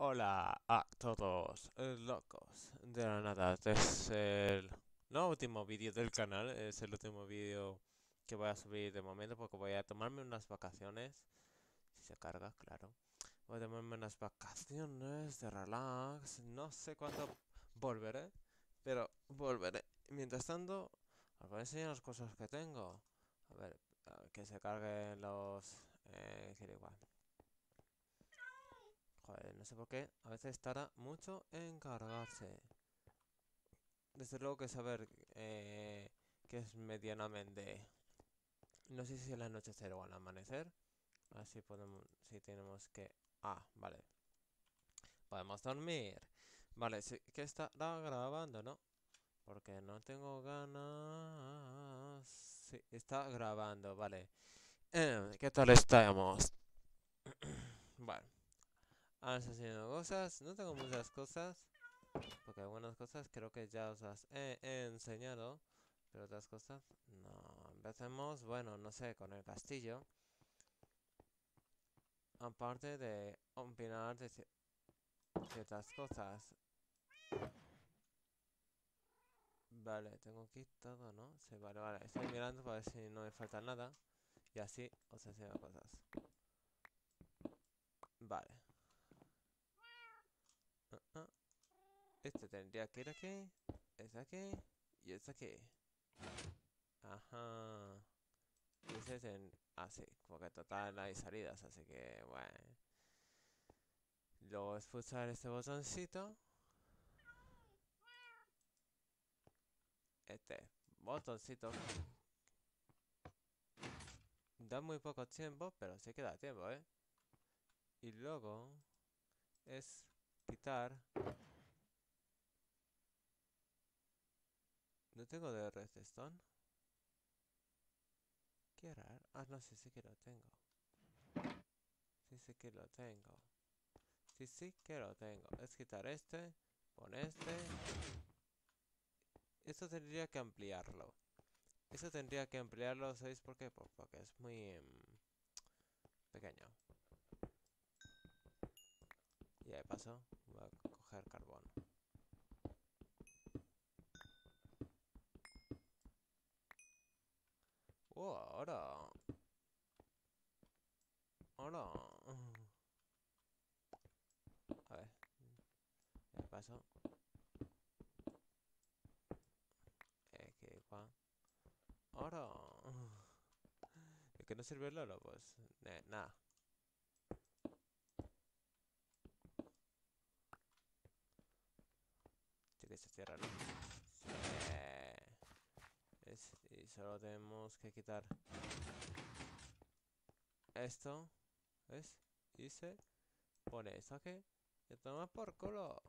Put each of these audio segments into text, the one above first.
Hola a todos, locos de la nada. Este es el no último vídeo del canal, es el último vídeo que voy a subir de momento porque voy a tomarme unas vacaciones. Si se carga, claro. Voy a tomarme unas vacaciones de relax. No sé cuándo volveré, pero volveré. Mientras tanto, os voy a enseñar las cosas que tengo. A ver, que se carguen los... quiero igual. Joder, no sé por qué. A veces tarda mucho en cargarse. Desde luego que saber que es medianamente... No sé si el anochecer o al amanecer. Así podemos... Si tenemos que... Ah, vale. Podemos dormir. Vale, sí que estará grabando, ¿no? Porque no tengo ganas... Sí, está grabando, vale. ¿Qué tal estamos? Bueno, vamos haciendo cosas. No tengo muchas cosas. Porque algunas cosas creo que ya os las he enseñado. Pero otras cosas no. Empecemos, bueno, no sé, con el castillo. Aparte de opinar de ciertas cosas. Vale, tengo aquí todo, ¿no? Sí, vale, vale. Estoy mirando para ver si no me falta nada. Y así os enseño cosas. Vale. Ah, ah. Este tendría que ir aquí. Este aquí. Y este aquí. Ajá. Y ese es en... Ah, sí. Porque total hay salidas, así que bueno. Luego es pulsar este botoncito. Este botoncito. Da muy poco tiempo, pero sí que da tiempo, ¿eh? Y luego es quitar... ¿No tengo de redstone? Qué raro. Ah, no, sí, sí que lo tengo. Sí, sí que lo tengo. Sí, sí que lo tengo. Es quitar este. Pon este. Esto tendría que ampliarlo. Eso tendría que ampliarlo, ¿sabéis por qué? Porque es muy pequeño. Y de paso, voy a coger carbón. Ahora. Ahora. A ver, de paso. Que igual. Ahora. ¿De qué no sirve el oro? Pues nada. Sí que se cierra, ¿no? Y solo tenemos que quitar esto. ¿Ves? Y se pone esto aquí. Y toma por culo.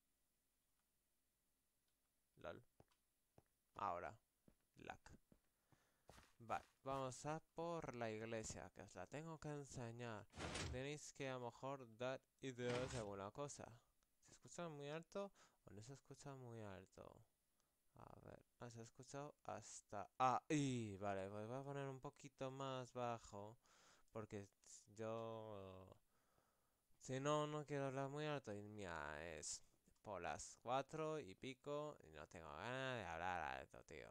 LOL. Ahora. Lag. Vale, vamos a por la iglesia, que os la tengo que enseñar. Tenéis que a lo mejor dar ideas de alguna cosa. ¿Se escucha muy alto o no se escucha muy alto? A ver, ¿se ha escuchado hasta ahí? Vale, pues voy a poner un poquito más bajo. Porque yo... Si no, no quiero hablar muy alto. Y mira, es por las 4 y pico y no tengo ganas de hablar alto, tío.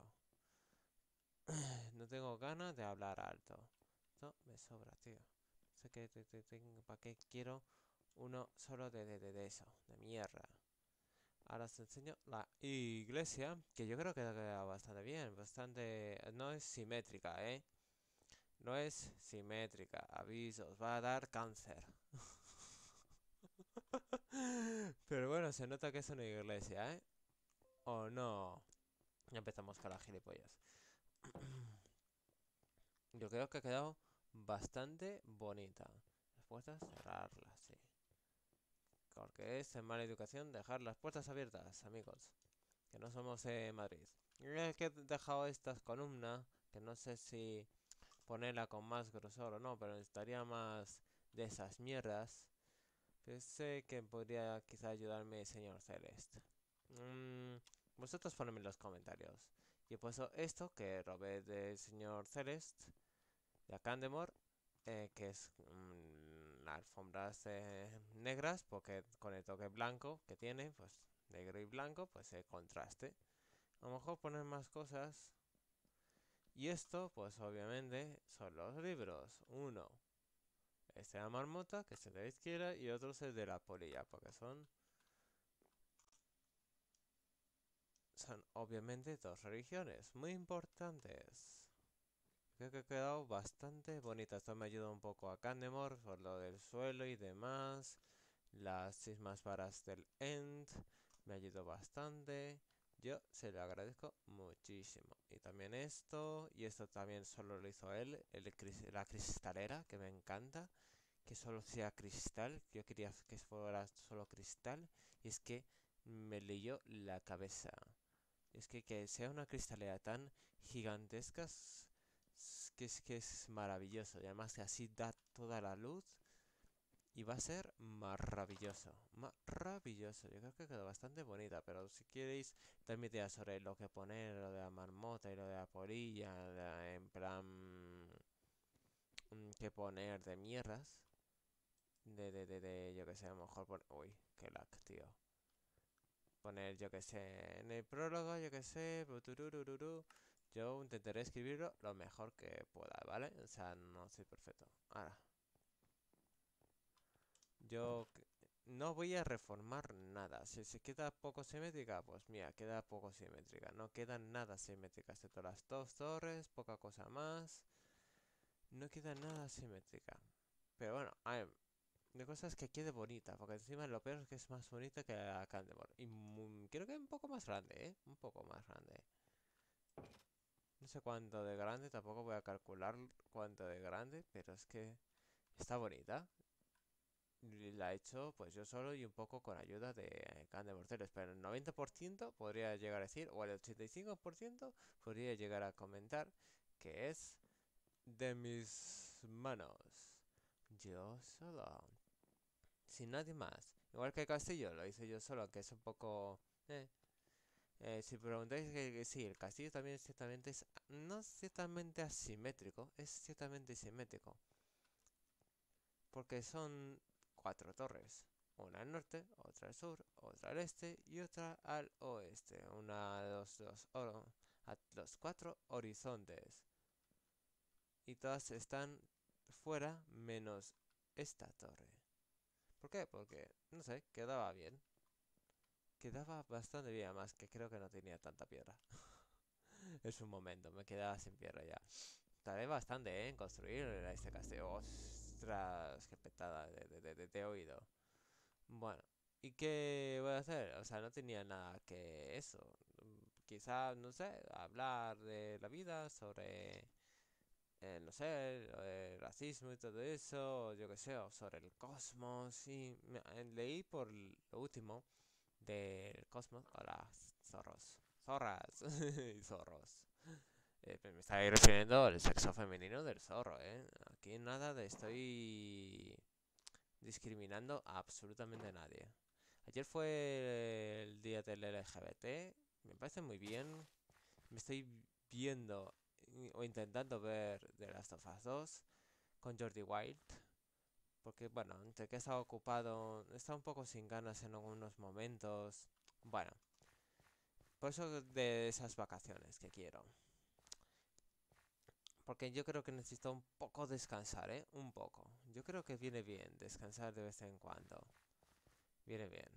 No tengo ganas de hablar alto. No me sobra, tío. Sé que ¿para qué quiero uno solo de eso? De mierda. Ahora os enseño la iglesia, que yo creo que ha quedado bastante bien. Bastante... No es simétrica, ¿eh? No es simétrica. Aviso, os va a dar cáncer. Pero bueno, se nota que es una iglesia, ¿eh? ¿O no? Ya empezamos con las gilipollas. Yo creo que ha quedado bastante bonita. Las puertas cerrarlas, sí. Porque es en mala educación dejar las puertas abiertas, amigos. Que no somos Madrid. Es que he dejado estas columnas, que no sé si ponerla con más grosor o no, pero necesitaría más de esas mierdas. Pensé que podría quizá ayudarme señor Celeste. Vosotros ponedme en los comentarios. Y he puesto esto que robé del señor Celeste, de Acandemore, que es alfombras negras, porque con el toque blanco que tiene, pues negro y blanco, pues el contraste. A lo mejor poner más cosas. Y esto, pues obviamente, son los libros. Uno, este de la marmota, que es el de la izquierda, y otro es el de la polilla, porque son obviamente dos religiones muy importantes. Creo que ha quedado bastante bonita. Esto me ayuda un poco a Candemore por lo del suelo y demás. Las mismas varas del End me ayudó bastante. Yo se lo agradezco muchísimo. Y también esto, y esto también solo lo hizo él, la cristalera, que me encanta. Que solo sea cristal. Yo quería que fuera solo cristal. Y es que me leyó la cabeza. Es que sea una cristalera tan gigantesca es que es maravilloso. Y además que así da toda la luz. Y va a ser maravilloso. Maravilloso. Yo creo que quedó bastante bonita. Pero si queréis darme ideas sobre lo que poner, lo de la marmota y lo de la polilla, en plan, qué poner de mierdas. Yo que sé, a lo mejor poner. Uy, qué lag, tío. Poner, yo que sé, en el prólogo, yo que sé, butururururu. Yo intentaré escribirlo lo mejor que pueda, ¿vale? O sea, no soy perfecto. Ahora, yo no voy a reformar nada. Si se queda poco simétrica, pues mira, queda poco simétrica. No queda nada simétrica, excepto las dos torres, poca cosa más. No queda nada simétrica. Pero bueno, a ver, de cosas que quede bonita, porque encima lo peor es que es más bonita que la Candemore. Y creo que un poco más grande, ¿eh? Un poco más grande. No sé cuánto de grande, tampoco voy a calcular cuánto de grande, pero es que está bonita. Y la he hecho pues yo solo y un poco con ayuda de Can de Morteros, pero el 90% podría llegar a decir, o el 85% podría llegar a comentar que es de mis manos. Yo solo. Sin nadie más. Igual que el castillo, lo hice yo solo, que es un poco... si preguntáis que sí, el castillo también ciertamente es... No ciertamente asimétrico, es ciertamente simétrico. Porque son cuatro torres. Una al norte, otra al sur, otra al este y otra al oeste. Una, los cuatro horizontes. Y todas están fuera menos esta torre. ¿Por qué? Porque, no sé, quedaba bien. Quedaba bastante bien, además que creo que no tenía tanta piedra. Es un momento, me quedaba sin piedra ya. Tardé bastante, en construir este castillo. Ostras, qué petada de oído. Bueno, ¿y qué voy a hacer? O sea, no tenía nada que eso. Quizá, no sé, hablar de la vida, sobre, no sé, el racismo y todo eso, o yo qué sé, o sobre el cosmos. Y leí por lo último del cosmos. Hola, zorros. Zorras y zorros. Me estaba refiriendo al sexo femenino del zorro, ¿eh? Aquí nada de estoy discriminando a absolutamente nadie. Ayer fue el día del LGBT, me parece muy bien. Me estoy viendo o intentando ver The Last of Us 2 con Jordi Wild. Porque, bueno, entre que he estado ocupado, he estado un poco sin ganas en algunos momentos. Bueno, por eso de esas vacaciones que quiero. Porque yo creo que necesito un poco descansar, ¿eh? Un poco. Yo creo que viene bien descansar de vez en cuando. Viene bien.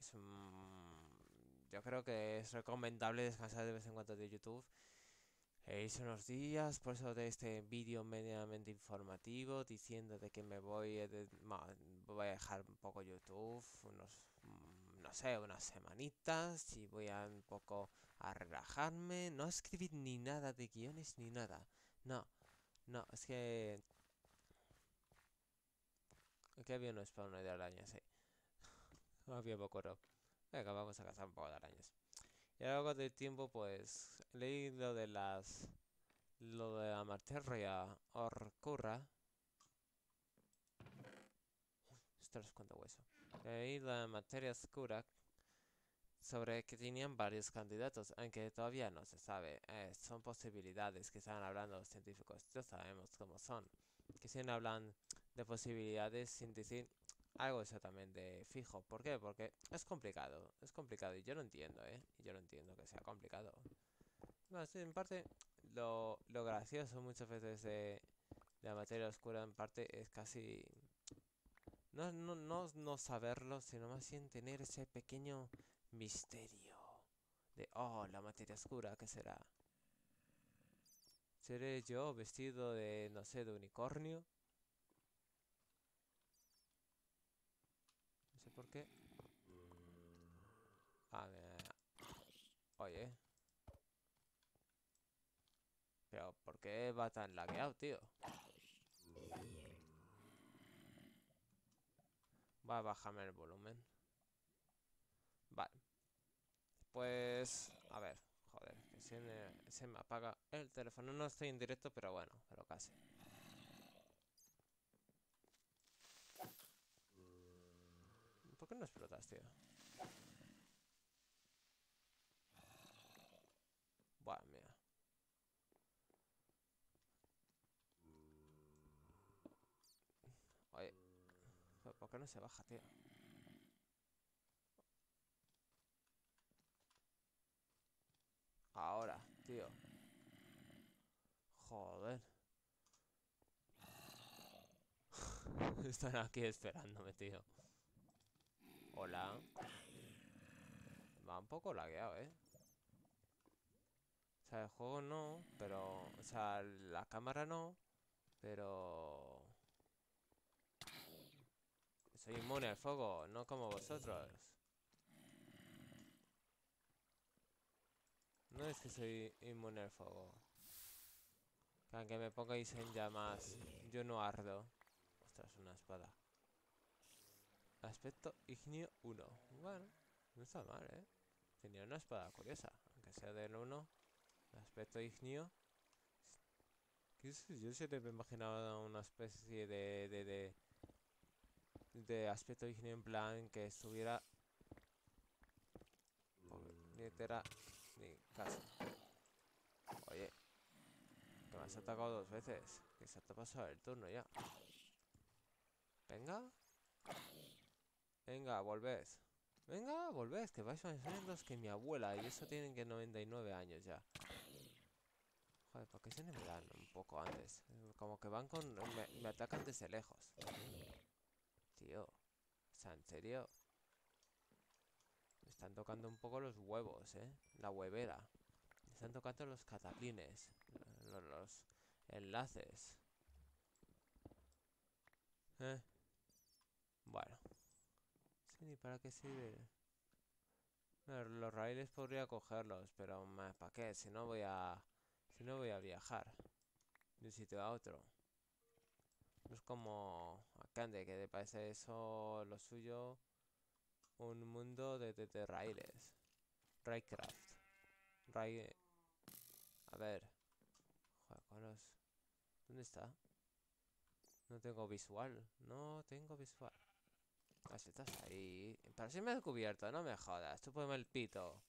Yo creo que es recomendable descansar de vez en cuando de YouTube. Hice unos días, por eso de este vídeo medianamente informativo, diciendo de que me voy a dejar un poco YouTube, no sé, unas semanitas, y voy a un poco a relajarme, no a escribir ni nada de guiones ni nada. No, no, es que... Aquí había un spawn de arañas, sí. Había poco rock. Venga, vamos a cazar un poco de arañas. Y a lo largo del tiempo, pues, leí lo de la materia oscura. Ostras, cuánto hueso. Leí la materia oscura sobre que tenían varios candidatos, aunque todavía no se sabe. Son posibilidades que están hablando los científicos. Ya sabemos cómo son. Que si hablan de posibilidades sin decir algo exactamente fijo. ¿Por qué? Porque es complicado y yo lo entiendo, ¿eh? Y yo lo entiendo que sea complicado. Bueno, sí, en parte, lo gracioso muchas veces de la materia oscura, en parte, es casi no saberlo, sino más bien tener ese pequeño misterio de, oh, la materia oscura, ¿qué será? ¿Seré yo vestido de, no sé, de unicornio? No sé por qué. Ah, oye, pero ¿por qué va tan lagueado, tío? Va a bajarme el volumen. Vale, pues, a ver, joder, que se me apaga el teléfono. No estoy en directo, pero bueno, pero casi. ¿Por qué no explotas, tío? Buah, mía. Oye, ¿por qué no se baja, tío? Ahora, tío. Joder. Están aquí esperándome, tío. Hola. Va un poco lagueado, ¿eh? O sea, el juego no, pero... O sea, la cámara no, pero... Soy inmune al fuego, no como vosotros. No es que soy inmune al fuego. Que aunque me pongáis en llamas, yo no ardo. Ostras, una espada. Aspecto ignio 1. Bueno, no está mal, ¿eh? Tenía una espada curiosa, aunque sea del 1. Aspecto ignio. ¿Qué sé? Yo siempre me imaginaba una especie de aspecto ignio en plan que estuviera... Literal... Ni casi. Oye, que me has atacado dos veces. Que se te ha pasado el turno ya. Venga. Venga, volved. Venga, volved, que vais más menos que mi abuela. Y eso tienen que 99 años ya. Joder, ¿por qué se me dan un poco antes? Como que van con... Me atacan desde lejos. Tío. O sea, en serio. Me están tocando un poco los huevos, ¿eh? La huevera. Me están tocando los cataplines. Los enlaces. Eh. Bueno. No sé ni para qué sirve. Los raíles podría cogerlos, pero ¿para qué? Si no voy a... Si no voy a viajar de un sitio a otro. No es como a Cande, que le parece eso lo suyo un mundo de raíles. Raycraft. Ray... A ver. Joder, ¿dónde está? No tengo visual. No tengo visual. Ah, si estás ahí. Pero si me has cubierto, no me jodas. Tú ponme el pito.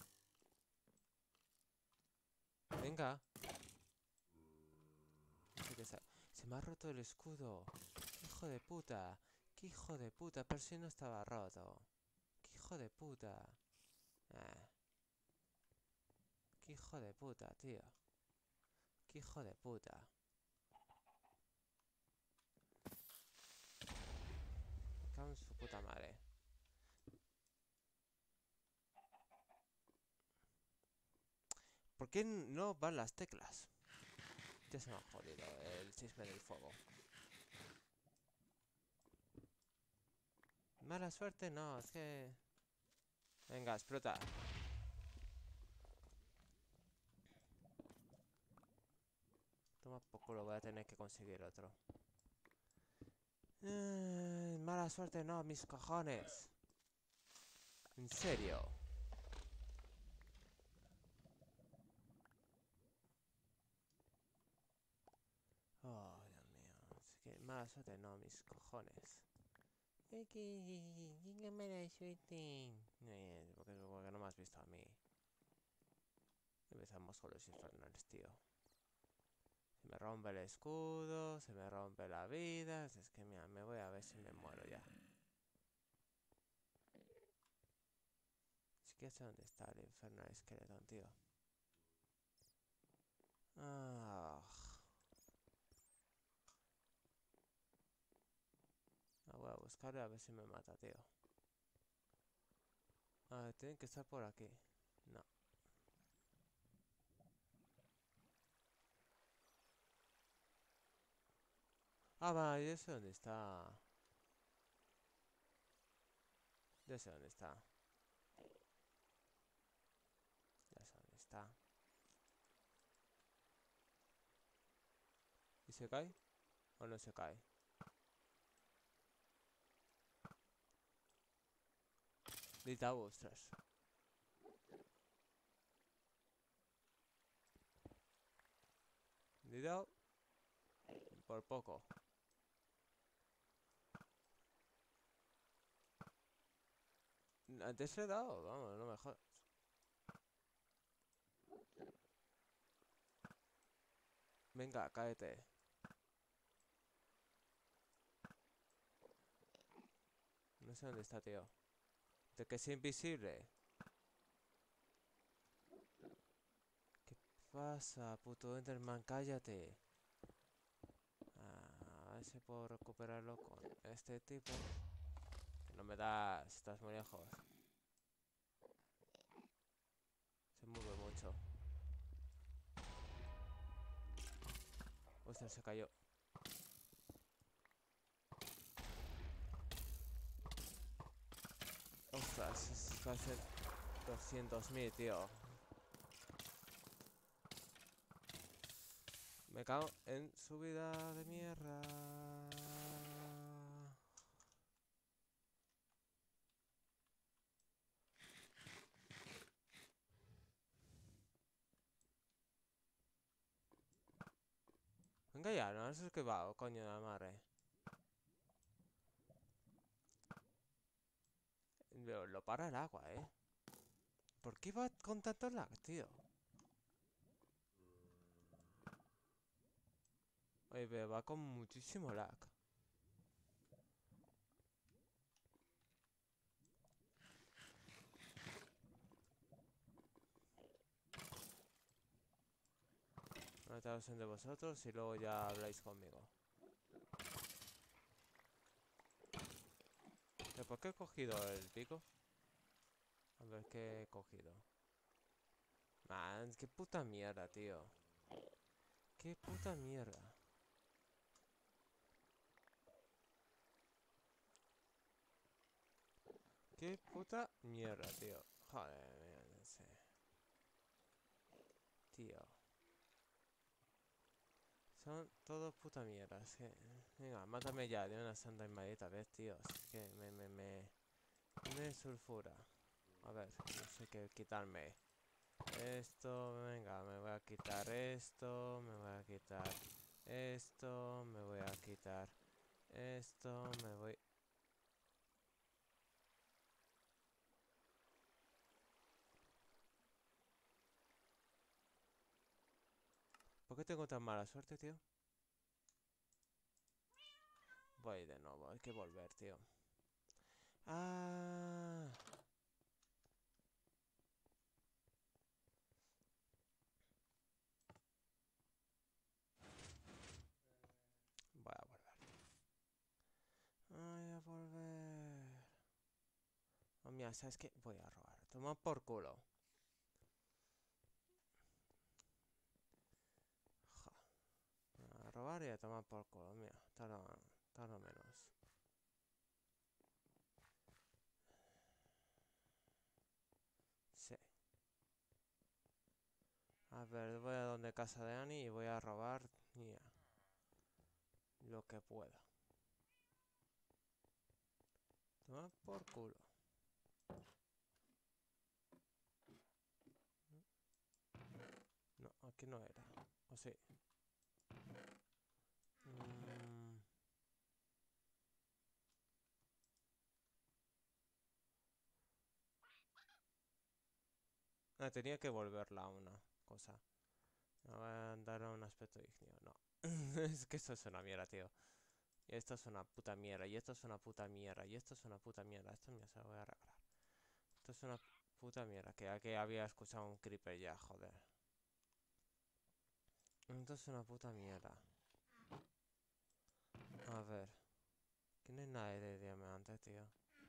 Venga. No sé qué se me ha roto el escudo. ¡Qué hijo de puta! ¡Qué hijo de puta! Pero si no estaba roto. ¡Qué hijo de puta! Ah, ¡qué hijo de puta, tío! ¡Qué hijo de puta! Me cago en su puta madre. ¿Por qué no van las teclas? Ya se me ha jodido el chisme del fuego. Mala suerte, no, es que... Venga, explota. Toma poco, lo voy a tener que conseguir otro. Mala suerte, no, mis cojones. En serio. Oh, Dios mío. Es que mala suerte, no, mis cojones. Dígame mala suerte. Porque no me has visto a mí. Empezamos con los infernales, tío. Se me rompe el escudo, se me rompe la vida. Es que mira, me voy a ver si me muero ya. Sí que sé dónde está el infernal esqueleto, tío. Ah, voy a buscarle a ver si me mata, tío. Tienen que estar por aquí. No. Va, yo sé dónde está. Yo sé dónde está. Ya sé dónde está. ¿Y se cae? ¿O no se cae? Dita, ostras. Dita, por poco. Antes le he dado, vamos, no me jodas. Venga, cáete. No sé dónde está, tío. De que es invisible. ¿Qué pasa, puto Enderman? Cállate. A ver si puedo recuperarlo con este tipo. Que no me das, estás muy lejos. Se mueve mucho. Ostras, se cayó. Ostras, va a ser 200.000, tío. Me cago en su vida de mierda. Venga ya, no sé qué va, coño de la madre. Lo para el agua, ¿eh? ¿Por qué va con tanto lag, tío? Oye, pero va con muchísimo lag. Mataos entre vosotros y luego ya habláis conmigo. ¿Pero por qué he cogido el pico? A ver qué he cogido. Man, qué puta mierda, tío. Qué puta mierda. Qué puta mierda, tío. Joder, mira, no sé. Tío. Son todos puta mierda. Venga, mátame ya de una santa inmadita, ¿ves, tío? Es que me sulfura. A ver, no sé qué quitarme. Esto, venga, me voy a quitar esto, me voy a quitar esto, me voy a quitar esto, me voy... ¿Por qué tengo tan mala suerte, tío? Voy de nuevo, hay que volver, tío. Ah, voy a volver. Voy a volver. Oh, mira, ¿sabes qué? Voy a robar. Toma por culo. Ja, a robar y a tomar por culo. Mira, tardo menos. Sí. A ver, voy a donde casa de Annie y voy a robar. Mira, lo que pueda. Toma por culo. No, aquí no era. O sí. Mm, tenía que volverla a una cosa. Me voy a dar un aspecto ígneo. No. Es que esto es una mierda, tío. Y esto es una puta mierda. Y esto es una puta mierda. Y esto es una puta mierda. Esto me se lo voy a regalar. Esto es una puta mierda. Que aquí había escuchado un creeper ya, joder. Esto es una puta mierda. A ver. Que no hay nada de diamante, tío.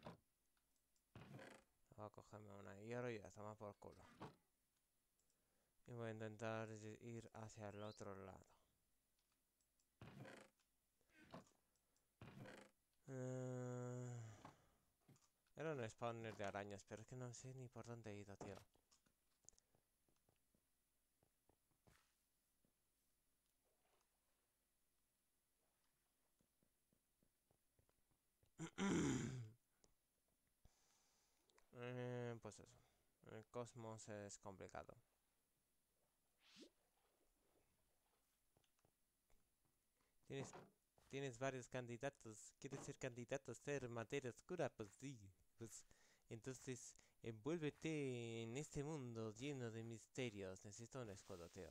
Voy a cogerme una hierro y a tomar por culo. Y voy a intentar ir hacia el otro lado. Eh, Era un spawner de arañas, pero es que no sé ni por dónde he ido, tío. Pues eso. El cosmos es complicado. Tienes, tienes varios candidatos. ¿Quieres ser candidato a ser materia oscura? Pues sí. Pues entonces envuélvete en este mundo lleno de misterios. Necesito un escudo, tío.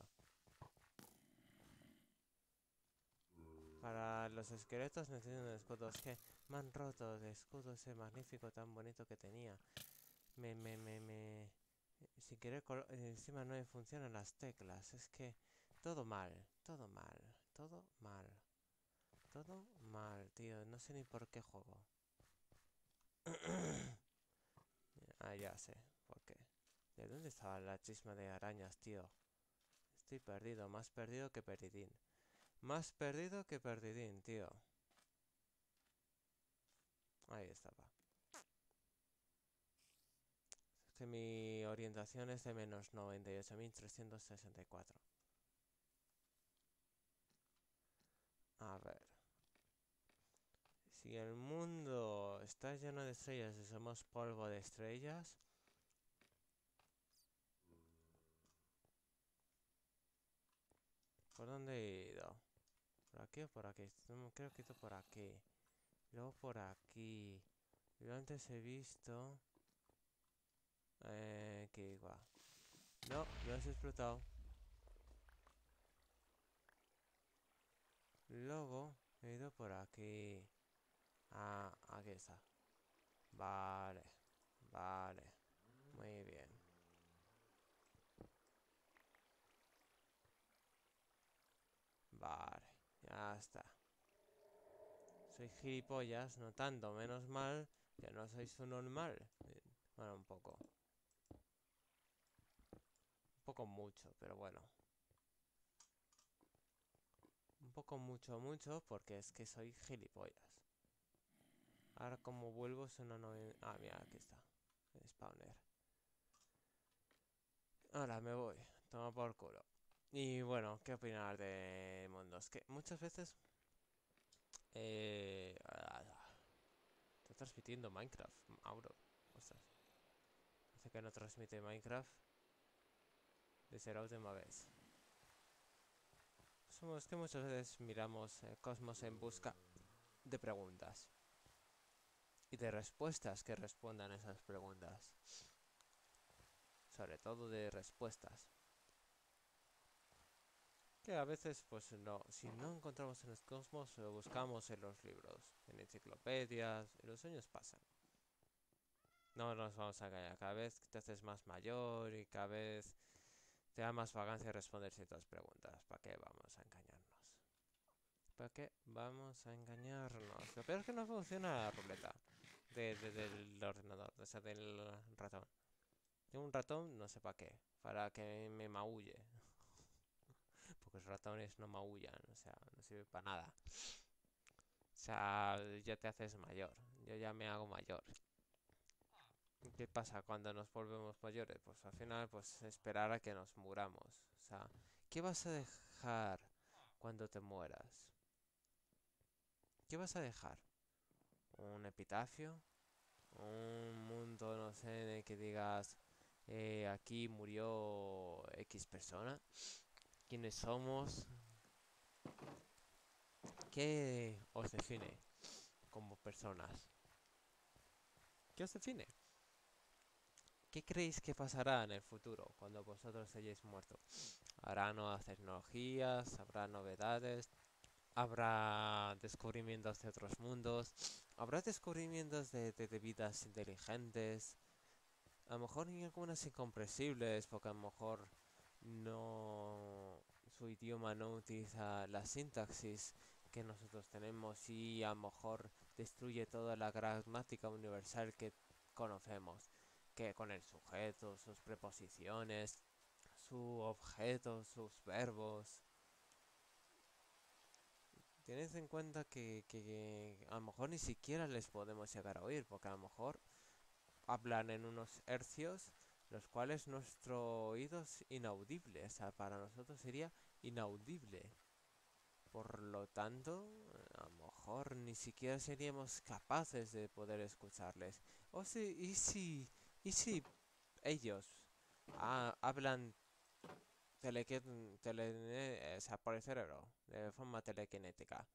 Para los esqueletos necesito un escudo. Es que me han roto el escudo ese magnífico tan bonito que tenía. Me... Sin querer, encima no me funcionan las teclas. Es que todo mal, todo mal, todo mal. Todo mal, tío. No sé ni por qué juego. Ah, ya sé. ¿Por qué? ¿De dónde estaba la chisma de arañas, tío? Estoy perdido. Más perdido que perdidín. Más perdido que perdidín, tío. Ahí estaba. Es que mi orientación es de menos 98.364. A ver. Si el mundo está lleno de estrellas y somos polvo de estrellas... ¿Por dónde he ido? ¿Por aquí o por aquí? Creo que he ido por aquí. Luego por aquí. Yo antes he visto... que igual. No, lo has explotado. Luego he ido por aquí. Ah, aquí está. Vale. Vale. Muy bien. Vale. Ya está. Soy gilipollas, no tanto. Menos mal que no sois un normal. Bueno, un poco. Un poco mucho, pero bueno. Un poco mucho, mucho, porque es que soy gilipollas. Ahora como vuelvo es una novena... Ah, mira, aquí está. El spawner. Ahora me voy. Toma por culo. Y bueno, ¿qué opinar de mundos? Que muchas veces... Eh... Está transmitiendo Minecraft, Mauro. Ostras. Dice que no transmite Minecraft desde la última vez. Somos que muchas veces miramos Cosmos en busca de preguntas. Y de respuestas que respondan esas preguntas. Sobre todo de respuestas. Que a veces, pues no, si no encontramos en el cosmos, lo buscamos en los libros, en enciclopedias, y los años pasan. No nos vamos a engañar, cada vez te haces más mayor y cada vez te da más vagancia responder ciertas preguntas. ¿Para qué vamos a engañarnos? ¿Para qué vamos a engañarnos? Lo peor es que no funciona la ruleta del ordenador, o sea, del ratón. Tengo un ratón, no sé para qué, para que me maulle. Porque los ratones no maullan, o sea, no sirve para nada. O sea, ya te haces mayor. Yo ya me hago mayor. ¿Qué pasa cuando nos volvemos mayores? Pues al final, pues esperar a que nos muramos. O sea, ¿qué vas a dejar cuando te mueras? ¿Qué vas a dejar? ¿Un epitafio? ¿Un mundo, no sé, en el que digas, aquí murió X persona? ¿Quiénes somos? ¿Qué os define como personas? ¿Qué os define? ¿Qué creéis que pasará en el futuro cuando vosotros hayáis muerto? ¿Habrá nuevas tecnologías? ¿Habrá novedades? ¿Habrá descubrimientos de otros mundos? ¿Habrá descubrimientos de vidas inteligentes? A lo mejor hay algunas incomprensibles, porque a lo mejor no su idioma no utiliza la sintaxis que nosotros tenemos y a lo mejor destruye toda la gramática universal que conocemos, que con el sujeto, sus preposiciones, su objeto, sus verbos. Tienes en cuenta que a lo mejor ni siquiera les podemos llegar a oír, porque a lo mejor hablan en unos hercios los cuales nuestro oído es inaudible, o sea, para nosotros sería inaudible. Por lo tanto, a lo mejor ni siquiera seríamos capaces de poder escucharles. O si, y si ellos hablan o sea, por el cerebro, de forma telequinética,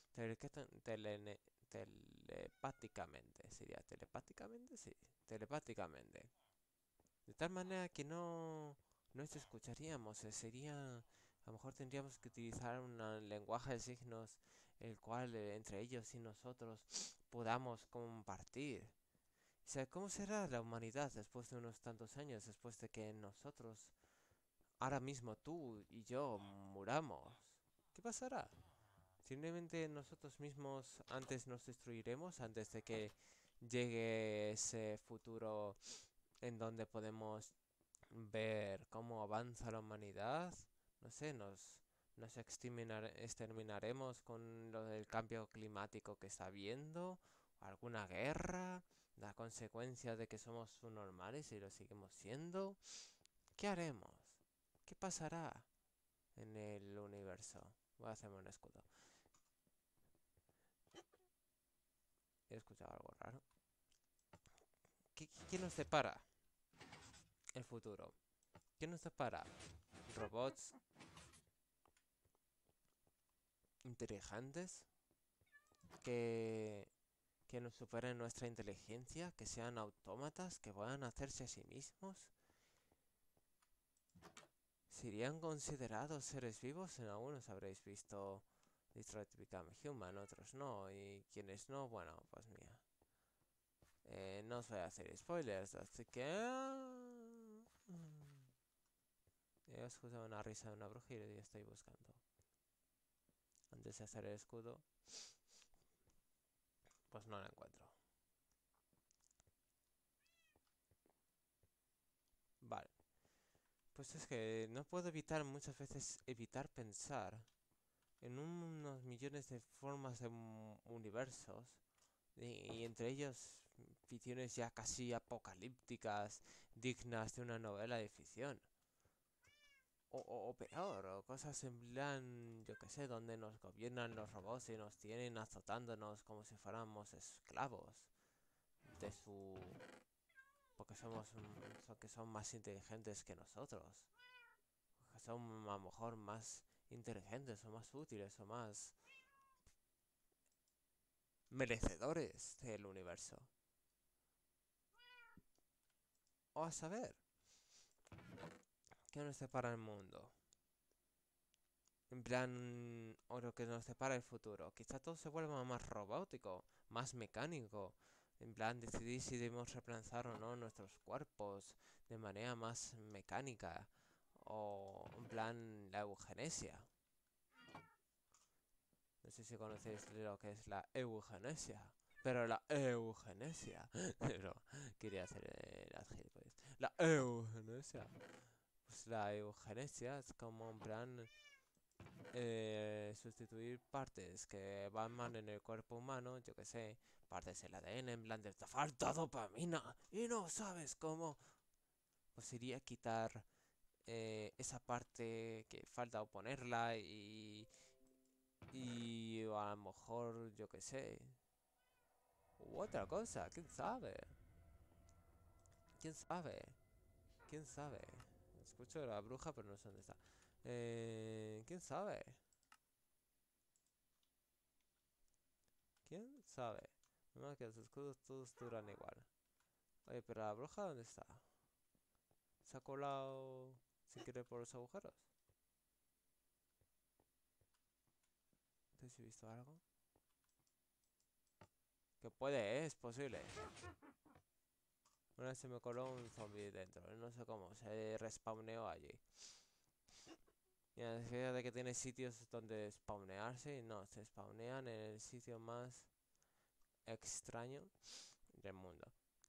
telepáticamente, sería telepáticamente, sí, telepáticamente. De tal manera que no nos escucharíamos, sería, a lo mejor tendríamos que utilizar un lenguaje de signos el cual entre ellos y nosotros podamos compartir. O sea, ¿cómo será la humanidad después de unos tantos años, después de que nosotros, ahora mismo tú y yo, muramos? ¿Qué pasará? Simplemente nosotros mismos antes nos destruiremos, antes de que llegue ese futuro en donde podemos ver cómo avanza la humanidad. No sé, nos exterminaremos con lo del cambio climático que está habiendo, alguna guerra, la consecuencia de que somos subnormales y lo seguimos siendo. ¿Qué haremos? ¿Qué pasará en el universo? Voy a hacerme un escudo. He escuchado algo raro. ¿Qué nos depara el futuro? ¿Qué nos depara? ¿Robots inteligentes que que nos superen nuestra inteligencia, que sean autómatas, que puedan hacerse a sí mismos? ¿Serían considerados seres vivos? En algunos habréis visto Detroit Become Human, otros no, y quienes no, bueno, pues mira. No os voy a hacer spoilers, así que... He escuchado una risa de una bruja y estoy buscando. Antes de hacer el escudo, pues no la encuentro. Vale. Pues es que no puedo evitar muchas veces evitar pensar en unos millones de formas de universos y entre ellos ficciones ya casi apocalípticas, dignas de una novela de ficción. O peor, o cosas en plan, yo que sé, donde nos gobiernan los robots y nos tienen azotándonos como si fuéramos esclavos de su... porque que son más inteligentes que nosotros. Que son a lo mejor más inteligentes o más útiles o más merecedores del universo. O a saber, ¿qué nos separa el mundo? En plan, o lo que nos separa el futuro. Quizá todo se vuelva más robótico, más mecánico. En plan, decidir si debemos reemplazar o no nuestros cuerpos de manera más mecánica. O en plan, la eugenesia. No sé si conocéis lo que es la eugenesia. Pero la eugenesia. Pero quería hacer las gilipollas. La eugenesia. Pues la eugenesia es como en plan sustituir partes que van mal en el cuerpo humano, yo que sé, partes del ADN, en plan de te falta dopamina y no sabes cómo. Pues iría a quitar esa parte que falta o ponerla y a lo mejor, yo que sé, u otra cosa, quién sabe, quién sabe, quién sabe. Escucho a la bruja, pero no sé dónde está. ¿Quién sabe? ¿Quién sabe? No, que los escudos todos duran igual. Oye, pero la bruja, ¿dónde está? se ha colado sin querer por los agujeros. No sé si he visto algo. Que puede, es posible. Una vez se me coló un zombie dentro. No sé cómo, se respawneó allí. Mira, fíjate que tiene sitios donde spawnearse y no, se spawnean en el sitio más extraño del mundo.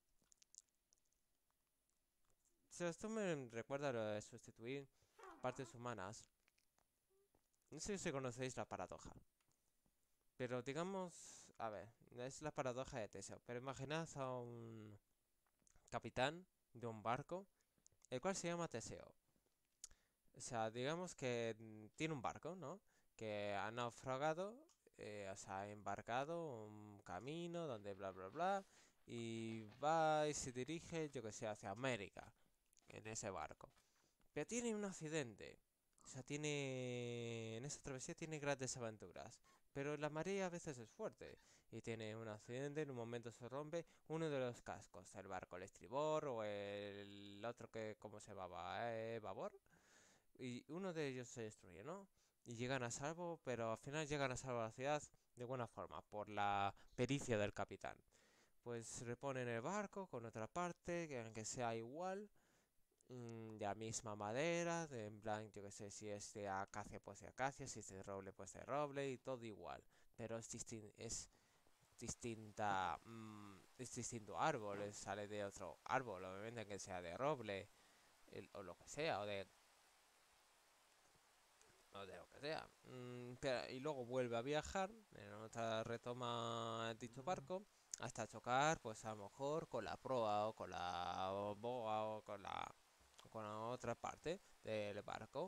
O sea, esto me recuerda a lo de sustituir partes humanas. No sé si conocéis la paradoja. Pero digamos, a ver, es la paradoja de Teseo. Pero imaginad a un capitán de un barco, el cual se llama Teseo. O sea, digamos que tiene un barco, ¿no? Que ha naufragado, o sea, ha embarcado un camino donde bla bla bla, y va y se dirige, yo que sé, hacia América, en ese barco. Pero tiene un accidente. O sea, tiene. En esa travesía tiene grandes aventuras. Pero la marea a veces es fuerte. Y tiene un accidente, en un momento se rompe uno de los cascos. El barco, el estribor o el otro que, ¿cómo se llamaba? Babor. Y uno de ellos se destruye, ¿no? Y llegan a salvo, pero al final llegan a salvo a la ciudad de buena forma, por la pericia del capitán. Pues reponen el barco con otra parte, que aunque sea igual, de la misma madera, de, en plan, yo que sé, si es de acacia, pues de acacia, si es de roble, pues de roble, y todo igual. Pero es distinta, es distinto árbol, sale de otro árbol, obviamente que sea de roble, o lo que sea, o de lo que sea. Y luego vuelve a viajar, en otra retoma dicho barco, hasta chocar, pues a lo mejor con la proa o con la boga o con la otra parte del barco.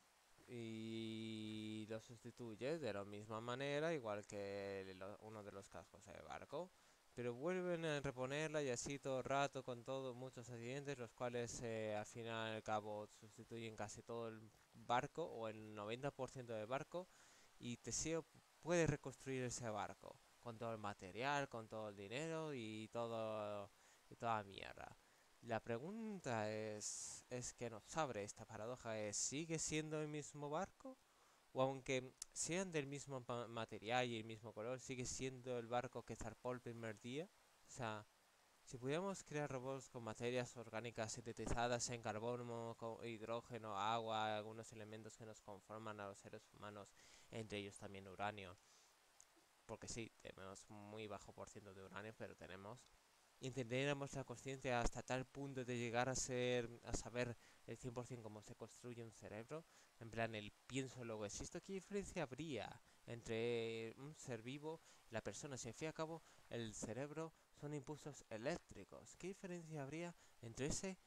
Y lo sustituye de la misma manera, igual que uno de los cascos del barco. Pero vuelven a reponerla y así todo el rato con muchos accidentes, los cuales al final y al cabo sustituyen casi todo el barco o el 90% del barco. Y Teseo puede reconstruir ese barco con todo el material, con todo el dinero y todo y toda mierda. La pregunta es que nos abre esta paradoja, ¿sigue siendo el mismo barco? O aunque sean del mismo material y el mismo color, ¿sigue siendo el barco que zarpó el primer día? O sea, si pudiéramos crear robots con materias orgánicas sintetizadas en carbono, hidrógeno, agua, algunos elementos que nos conforman a los seres humanos, entre ellos también uranio, porque sí, tenemos muy bajo por ciento de uranio, pero tenemos entendiéramos la conciencia hasta tal punto de llegar a saber el 100% cómo se construye un cerebro, en plan el pienso luego existo, ¿qué diferencia habría entre un ser vivo y la persona? Si al fin y al cabo el cerebro son impulsos eléctricos, ¿qué diferencia habría entre ese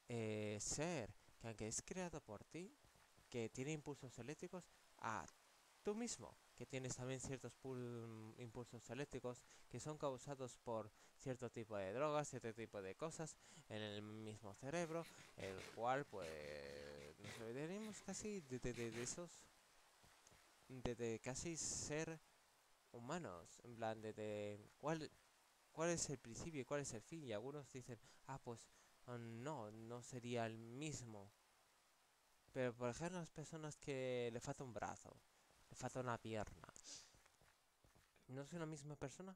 ser que aunque es creado por ti, que tiene impulsos eléctricos, a tú mismo, que tienes también ciertos impulsos eléctricos que son causados por cierto tipo de drogas, cierto tipo de cosas en el mismo cerebro, el cual pues nos olvidaríamos casi de esos, de casi ser humanos, en plan cuál es el principio y cuál es el fin, y algunos dicen, pues no, no sería el mismo. Pero por ejemplo las personas que le falta un brazo, le falta una pierna, ¿no es una misma persona?